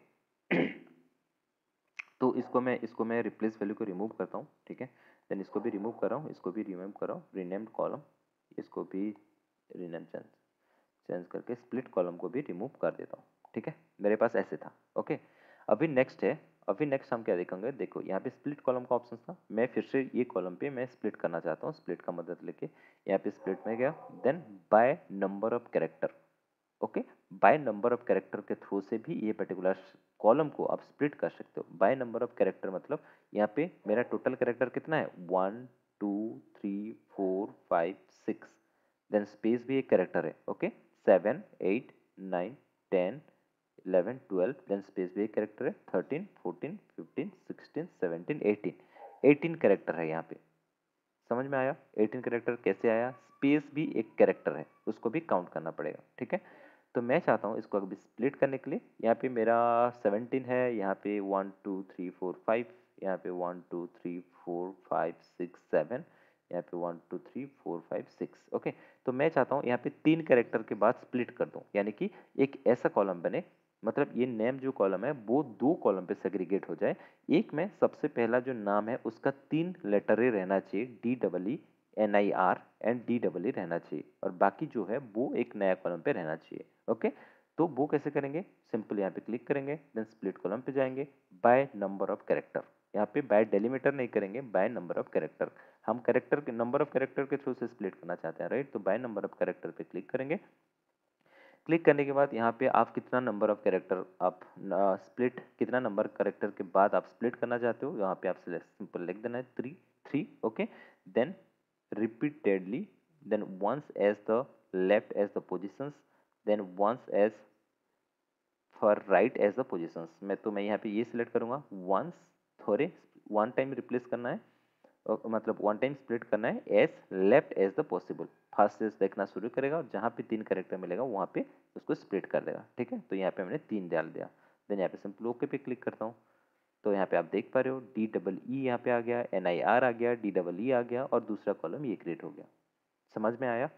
तो इसको मैं इसको मैं रिप्लेस वैल्यू को रिमूव करता हूँ, ठीक है। देन इसको भी रिमूव कर रहा हूँ, इसको भी रिमूव कर रहा हूँ, रीनेम्ड कॉलम, इसको भी रीनेम चेंज चेंज करके स्प्लिट कॉलम को भी रिमूव कर देता हूँ, ठीक है। मेरे पास ऐसे था, ओके। अभी नेक्स्ट है, अभी नेक्स्ट हम क्या देखेंगे? देखो यहाँ पे स्प्लिट कॉलम का ऑप्शन था, मैं फिर से ये कॉलम पे मैं स्प्लिट करना चाहता हूँ, स्प्लिट का मदद लेके यहाँ पे स्प्लिट में गया। Then by number of character, okay. By number of character के थ्रू से भी ये पर्टिकुलर कॉलम को आप स्प्लिट कर सकते हो। बाय नंबर ऑफ कैरेक्टर मतलब यहाँ पे मेरा टोटल कैरेक्टर कितना है? One two three four five six, then space भी एक कैरेक्टर है, okay. Seven eight nine ten eleven twelve, then space भी एक कैरेक्टर है, thirteen fourteen fifteen sixteen seventeen eighteen, eighteen character है यहाँ पे। समझ में आया? एटीन कैरेक्टर कैसे आया? स्पेस भी एक कैरेक्टर है, उसको भी काउंट करना पड़ेगा, ठीक है। तो मैं चाहता हूँ इसको अभी स्प्लिट करने के लिए, यहाँ पे मेरा सेवनटीन है, यहाँ पे one two three four five, यहाँ पे one two three four five six seven, यहाँ पे one two three four five six. Okay, तो मैं चाहता हूँ यहाँ पे तीन कैरेक्टर के बाद स्प्लिट कर दूँ, यानी कि एक ऐसा कॉलम बने, मतलब ये नेम जो कॉलम है वो दो कॉलम पे सेग्रीगेट हो जाए। एक में सबसे पहला जो नाम है उसका तीन लेटर ही रहना चाहिए, D double E N I R and D double E रहना चाहिए, और बाकी जो है वो एक नया कॉलम पे रहना चाहिए। ओके, तो वो कैसे करेंगे? सिंपल यहाँ पे क्लिक करेंगे, देन स्प्लिट कॉलम पे जाएंगे, बाय नंबर ऑफ कैरेक्टर। यहाँ पे बाय डेलीमीटर नहीं करेंगे, बाय नंबर ऑफ कैरेक्टर। हम कैरेक्टर के नंबर ऑफ कैरेक्टर के थ्रू से स्प्लिट करना चाहते हैं, राइट? तो बाय नंबर ऑफ कैरेक्टर पे क्लिक करेंगे। क्लिक करने के बाद यहाँ पे आप कितना नंबर ऑफ कैरेक्टर आप स्प्लिट कितना नंबर कैरेक्टर के बाद आप स्प्लिट करना चाहते हो, यहाँ पे आप सिंपल लिख देना है three three. Okay, then repeatedly, then once as the left as the positions, then once as for right as the positions. मैं तो मैं यहाँ पे ये सिलेक्ट करूँगा, वंस थोड़े वन टाइम रिप्लेस करना है, और मतलब वन टाइम स्प्लिट करना है as left as the possible. First से देखना शुरू करेगा और जहाँ पे तीन करेक्टर मिलेगा वहाँ पे उसको स्प्लिट कर देगा, ठीक है। तो यहाँ पे मैंने तीन डाल दिया, देन यहाँ पे सिंपल ओके पे क्लिक करता हूँ। तो यहाँ पे आप देख पा रहे हो डी डबल ई यहाँ पे आ गया, एन आई आर आ गया, डी डबल ई आ गया, और दूसरा कॉलम ये क्रिएट हो गया। समझ में आया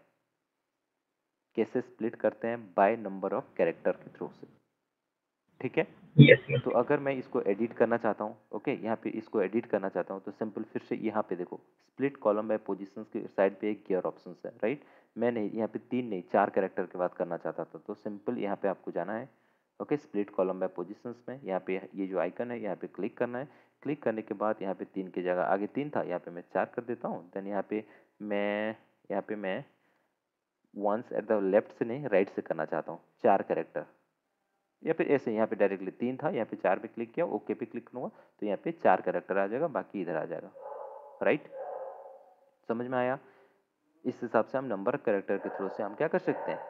कैसे स्प्लिट करते हैं? बाय नंबर ऑफ कैरेक्टर के थ्रू से, ठीक है। Yes, yes. तो अगर मैं इसको एडिट करना चाहता हूँ, ओके, यहाँ पे इसको एडिट करना चाहता हूँ, तो सिंपल फिर से यहाँ पे देखो स्प्लिट कॉलम बाय पोजीशंस के साइड पे एक गियर ऑप्शन है, राइट। मैं नहीं, यहाँ पे तीन नहीं चार कैरेक्टर के बाद करना चाहता था, तो सिंपल यहाँ पे आपको जाना है, okay, split column by positions में। यहाँ पे ये जो आइकन है यहाँ पे क्लिक करना है। क्लिक करने के बाद यहाँ पे तीन की जगह आगे तीन था, यहाँ पे मैं चार कर देता हूँ। देन यहाँ पे मैं यहाँ पे मैं वंस एट द लेफ्ट से नहीं राइट से करना चाहता हूँ, चार कैरेक्टर, या फिर ऐसे यहाँ पे डायरेक्टली तीन था, यहाँ पे चार पे क्लिक किया, ओके पे क्लिक करूँगा तो यहाँ पे चार कैरेक्टर आ जाएगा, बाकी इधर आ जाएगा, राइट। समझ में आया? इस हिसाब से हम नंबर कैरेक्टर के थ्रू से हम क्या कर सकते हैं,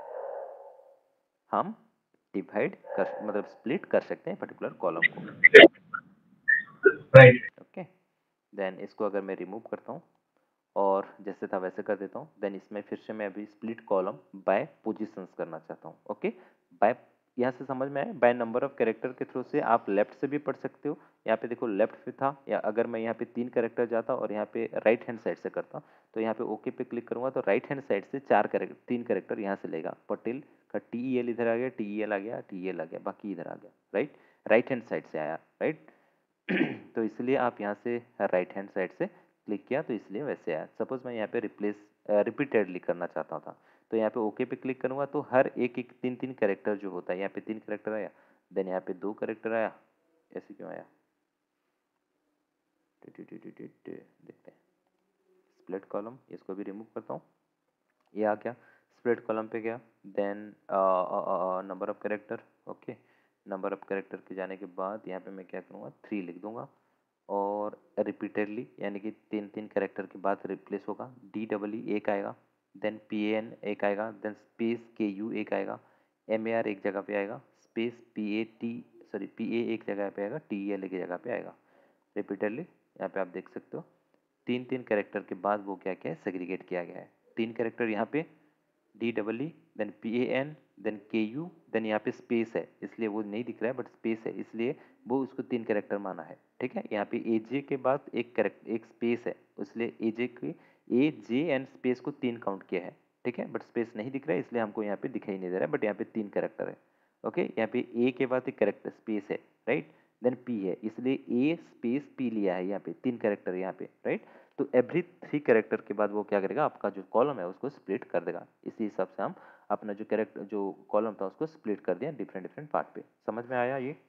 हम डिवाइड कर मतलब स्प्लिट कर सकते हैं पर्टिकुलर कॉलम को, Right. ओके। देन इसको अगर मैं रिमूव करता हूँ और जैसे था वैसे कर देता हूँ, देन इसमें फिर से मैं अभी स्प्लिट कॉलम बाय पोजीशंस करना चाहता हूँ, ओके। बाय, यहाँ से समझ में आया, बाय नंबर ऑफ कैरेक्टर के थ्रू से आप लेफ्ट से भी पढ़ सकते हो। यहाँ पे देखो लेफ्ट पे था, या अगर मैं यहाँ पे तीन कैरेक्टर जाता और यहाँ पे राइट हैंड साइड से करता, तो यहाँ पे ओके पे क्लिक करूंगा तो राइट हैंड साइड से चार कैरेक्टर तीन कैरेक्टर यहाँ से लेगा, पटेल का टी ई एल इधर आ गया, टी ई एल आ गया, टी ई एल आ गया, बाकी इधर आ गया, राइट, राइट हैंड साइड से आया, राइट। तो इसलिए आप यहाँ से राइट हैंड साइड से क्लिक किया तो इसलिए वैसे आया। सपोज मैं यहाँ पे रिप्लेस रिपीटेडली करना चाहता था, तो यहाँ पे ओके पे क्लिक करूँगा तो हर एक एक तीन तीन कैरेक्टर जो होता है, यहाँ पे तीन कैरेक्टर आया, देन यहाँ पे दो कैरेक्टर आया, ऐसे क्यों आया, देखते हैं। स्प्लिट कॉलम, इसको भी रिमूव करता हूँ, ये आ गया, स्प्लिट कॉलम पे गया, then number of character, okay, number of character के जाने के बाद यहाँ पे मैं क्या करूँगा, थ्री लिख दूंगा, और रिपीटेडली यानी कि तीन तीन कैरेक्टर के बाद रिप्लेस होगा, डी डबल ई एक आएगा, देन पी ए एन एक आएगा, देन स्पेस के यू एक आएगा, एम ए आर एक जगह पे आएगा, space P A T sorry P A एक जगह पे आएगा, टी ई एल एक जगह पे आएगा, रिपीटेडली। यहाँ पे आप देख सकते हो तीन तीन कैरेक्टर के बाद वो क्या क्या है, सेग्रीगेट किया गया है। तीन कैरेक्टर यहाँ पे D double E, then P A N, then K U, then यहाँ पे स्पेस है इसलिए वो नहीं दिख रहा है, बट स्पेस है इसलिए वो उसको तीन कैरेक्टर माना है, ठीक है। यहाँ पे ए जे के बाद एक कैरेक्टर एक स्पेस है, इसलिए ए जे की ए जे एंड स्पेस को तीन काउंट किया है, ठीक है, बट स्पेस नहीं दिख रहा है इसलिए हमको यहाँ पे दिखाई नहीं दे रहा है, बट यहाँ पे तीन कैरेक्टर है, ओके। यहाँ पे ए के बाद एक कैरेक्टर स्पेस है, राइट, देन पी है इसलिए ए स्पेस पी लिया है, यहाँ पे तीन कैरेक्टर यहाँ पे, राइट। तो एवरी थ्री कैरेक्टर के बाद वो क्या करेगा, आपका जो कॉलम है उसको स्प्लिट कर देगा। इसी हिसाब से हम अपना जो कैरेक्टर जो कॉलम था उसको स्प्लिट कर दिया डिफरेंट डिफरेंट पार्ट पे। समझ में आया ये?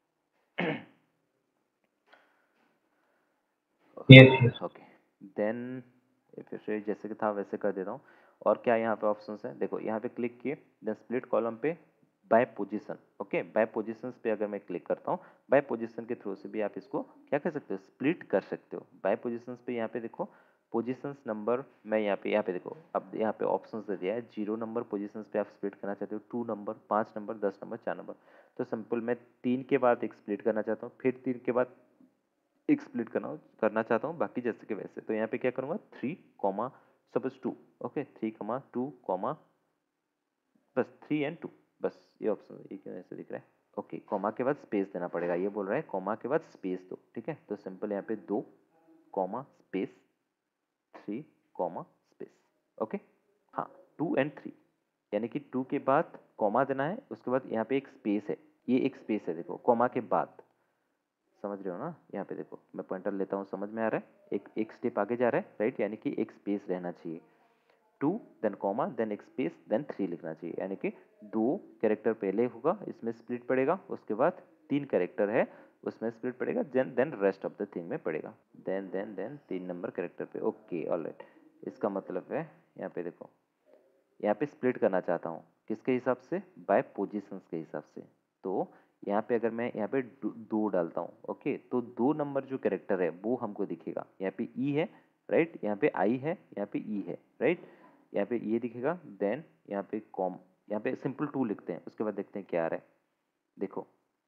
Yes, yes. ओके, देन फिर से जैसे कि था वैसे कर देता हूँ। और क्या यहाँ पे ऑप्शंस हैं, देखो यहाँ पे क्लिक किए, देन स्प्लिट कॉलम पे by position, okay, by positions पे अगर मैं क्लिक करता हूँ, बाय पोजीशन के थ्रू से भी आप इसको क्या कर सकते हो, स्प्लिट कर सकते हो। बाय पोजीशंस पे यहाँ पे देखो पोजीशंस नंबर मैं यहाँ पे यहाँ पे देखो, अब यहाँ पे ऑप्शंस दे दिया है। जीरो नंबर पोजीशंस पे आप स्प्लिट करना चाहते हो, टू नंबर, पाँच नंबर, दस नंबर, चार नंबर। तो सिंपल मैं तीन के बाद एक स्प्लिट करना चाहता हूँ, फिर तीन के बाद एक स्प्लिट करना करना चाहता हूँ, बाकी जैसे के वैसे। तो यहाँ पे क्या करूँगा, three comma suppose two, okay, three comma two comma बस थ्री एंड टू, बस ये ऑप्शन ये क्यों ऐसे दिख रहा है, ओके। कॉमा के बाद स्पेस देना पड़ेगा, ये बोल रहा है कॉमा के बाद स्पेस दो, ठीक है। तो सिंपल यहाँ पे दो comma space three comma space, okay. हाँ, टू एंड थ्री, यानी कि टू के बाद कॉमा देना है, उसके बाद यहाँ पे एक स्पेस है, ये एक स्पेस है देखो, कॉमा के बाद, समझ रहे हो ना। यहाँ पे देखो मैं पॉइंटर लेता हूँ, समझ में आ रहा है, एक एक स्टेप आगे जा रहा है, राइट, यानी कि एक स्पेस रहना चाहिए। टू देन कॉमा देन एक स्पेस देन थ्री लिखना चाहिए, यानी कि दो कैरेक्टर पहले होगा, इसमें स्प्लिट पड़ेगा, उसके बाद तीन कैरेक्टर है उसमें स्प्लिट पड़ेगा, then then rest of the thing में पड़ेगा, देन देन देन तीन नंबर कैरेक्टर पे, ओके ऑलराइट। इसका मतलब है यहाँ पे देखो, यहाँ पे स्प्लिट करना चाहता हूँ किसके हिसाब से, बाय पोजीशंस के हिसाब से। तो यहाँ पे अगर मैं यहाँ पे दो, दो डालता हूँ, ओके, तो दो नंबर जो कैरेक्टर है वो हमको दिखेगा, यहाँ पे ई है, राइट, यहाँ पे आई है, यहाँ पे ई है, राइट, यहाँ पे ये दिखेगा, देन यहाँ पे कॉम, यहाँ पे सिंपल टू लिखते हैं, उसके बाद देखते हैं क्या आ रहा है। देखो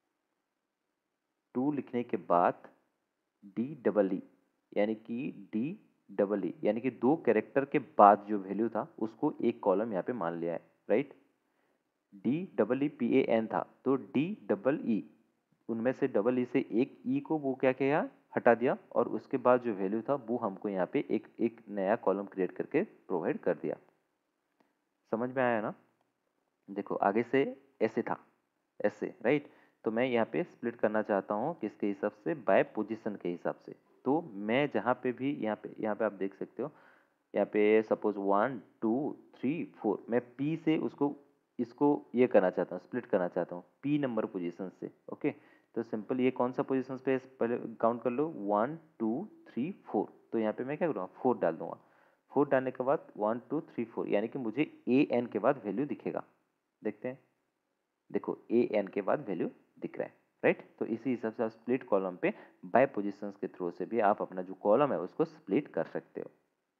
टू लिखने के बाद डी डबल ई, यानी कि डी डबल ई, यानी कि दो कैरेक्टर के बाद जो वैल्यू था उसको एक कॉलम यहाँ पे मान लिया है, right. D double E P A N था, तो डी डबल ई, उनमें से डबल ई से एक ई को वो क्या किया, हटा दिया, और उसके बाद जो वैल्यू था वो हमको यहाँ पे एक एक नया कॉलम क्रिएट करके प्रोवाइड कर दिया। समझ में आया ना। देखो आगे से ऐसे था, ऐसे, राइट। तो मैं यहाँ पे स्प्लिट करना चाहता हूँ किसके हिसाब से, बाय पोजीशन के हिसाब से। तो मैं जहाँ पे भी यहाँ पे यहाँ पे आप देख सकते हो, यहाँ पे suppose one two three four, मैं पी से उसको इसको ये करना चाहता हूँ, स्प्लिट करना चाहता हूँ पी नंबर पोजीशन से, ओके। तो सिंपल ये कौन सा पोजीशन पे है, पहले काउंट कर लो, वन टू थ्री फोर। तो यहाँ पे मैं क्या करूँगा, फोर डाल दूंगा। फोर डालने के बाद वन टू थ्री फोर, यानी कि मुझे ए एन के बाद वैल्यू दिखेगा। देखते हैं, देखो ए एन के बाद वैल्यू दिख रहा है, राइट। तो इसी हिसाब से आप स्प्लिट कॉलम पे बाय पोजीशंस के थ्रू से भी आप अपना जो कॉलम है उसको स्प्लिट कर सकते हो,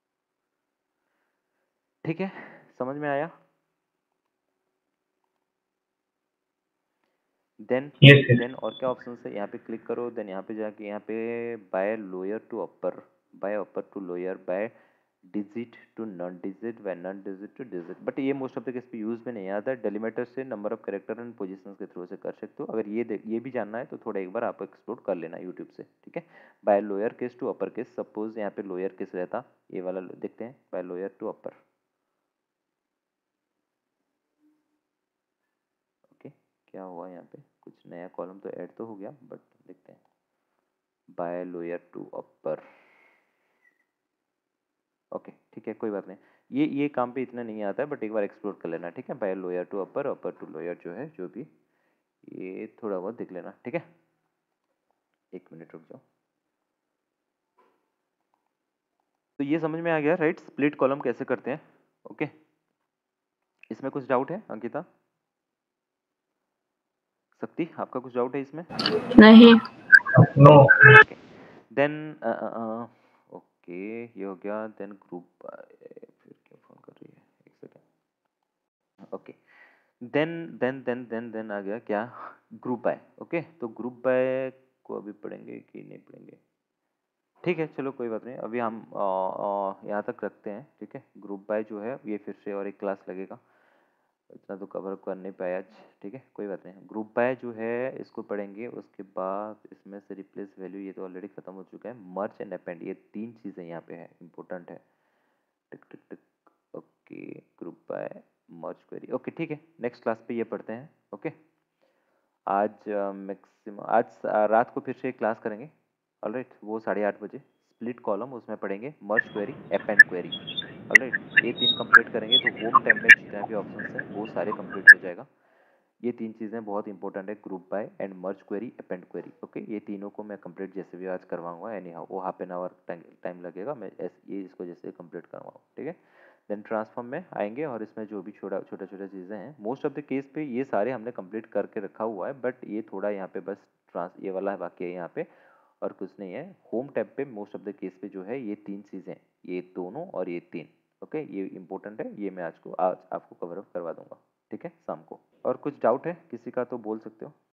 ठीक है। समझ में आया। Then Yes, yes. देन और क्या ऑप्शन है, यहाँ पे क्लिक करो, देन यहाँ पे जाके यहाँ पे by lower to upper, by upper to lower, by digit to non digit, by non digit to digit. But ये मोस्ट ऑफ द केस पे यूज में नहीं आता है। डेलीमीटर से number of character and positions के थ्रू से कर सकते हो। अगर ये देख ये भी जानना है तो थोड़ा एक बार आप एक्सप्लोर कर लेना यूट्यूब से, ठीक है। By lower case to upper case, suppose यहाँ पे लोअर केस रहता, ये वाला देखते हैं, by lower to upper, okay. क्या हुआ यहाँ पे, कुछ नया कॉलम तो ऐड तो हो गया, बट देखते हैं, by lower to upper, okay, ठीक है, कोई बात नहीं। ये ये काम पे इतना नहीं आता है, बट एक बार एक्सप्लोर कर लेना, ठीक है। By lower to upper, upper to lower जो है, जो भी, ये थोड़ा बहुत देख लेना, ठीक है। एक मिनट रुक जाओ। तो ये समझ में आ गया, राइट, स्प्लिट कॉलम कैसे करते हैं, ओके। इसमें कुछ डाउट है अंकिता, शक्ति, आपका कुछ डाउट है इसमें? नहीं। No. देन ओके, ये हो गया। देन ग्रुप फिर क्या फोन कर रही है, एक second, okay. Then then then then then आ गया क्या, ग्रुप बाय, ओके। तो ग्रुप बाय को अभी पढ़ेंगे कि नहीं पढ़ेंगे, ठीक है, चलो कोई बात नहीं, अभी हम यहाँ तक रखते हैं, ठीक है। ग्रुप बाय जो है ये फिर से और एक क्लास लगेगा, इतना तो कवर कर नहीं पाया आज, ठीक है, कोई बात नहीं। ग्रुप बाय जो है इसको पढ़ेंगे, उसके बाद इसमें से रिप्लेस वैल्यू, ये तो ऑलरेडी खत्म हो चुका है। मर्ज एंड अपेंड, ये तीन चीज़ें यहाँ पे है, इंपॉर्टेंट है, tick tick tick, okay. Group by, merge query, okay, ठीक है। नेक्स्ट क्लास पे ये पढ़ते हैं, ओके। आज मैक्सिमम uh, आज uh, रात को फिर से क्लास करेंगे, ऑलराइट, वो साढ़े आठ बजे। स्प्लिट कॉलम उसमें पढ़ेंगे, merge query, append query, alright. ये तीन कंप्लीट करेंगे तो होम टैब में जितने भी ऑप्शंस हैं वो सारे कंप्लीट हो जाएगा। ये तीन चीज़ें बहुत इंपॉर्टेंट है, group by and merge query, append query, okay. ये तीनों को मैं कंप्लीट जैसे भी आज करवाऊंगा, एनी हाउ वो हाफ एन आवर टाइम लगेगा, मैं ये इसको जैसे कंप्लीट करवाऊँ, ठीक है। देन ट्रांसफॉर्म में आएंगे और इसमें जो भी छोटा छोटा छोटा चीज़ें हैं, मोस्ट ऑफ द केस पे ये सारे हमने कंप्लीट करके रखा हुआ है, बट ये थोड़ा यहाँ पे बस ट्रांस ये वाला वाक्य है यहाँ पे, और कुछ नहीं है। होम टैब पे मोस्ट ऑफ द केस पे जो है ये तीन चीज़ें, ये दोनों और ये तीन, ओके ये इंपॉर्टेंट है, ये मैं आज को आज आपको कवर अप करवा दूंगा, ठीक है शाम को। और कुछ डाउट है किसी का तो बोल सकते हो।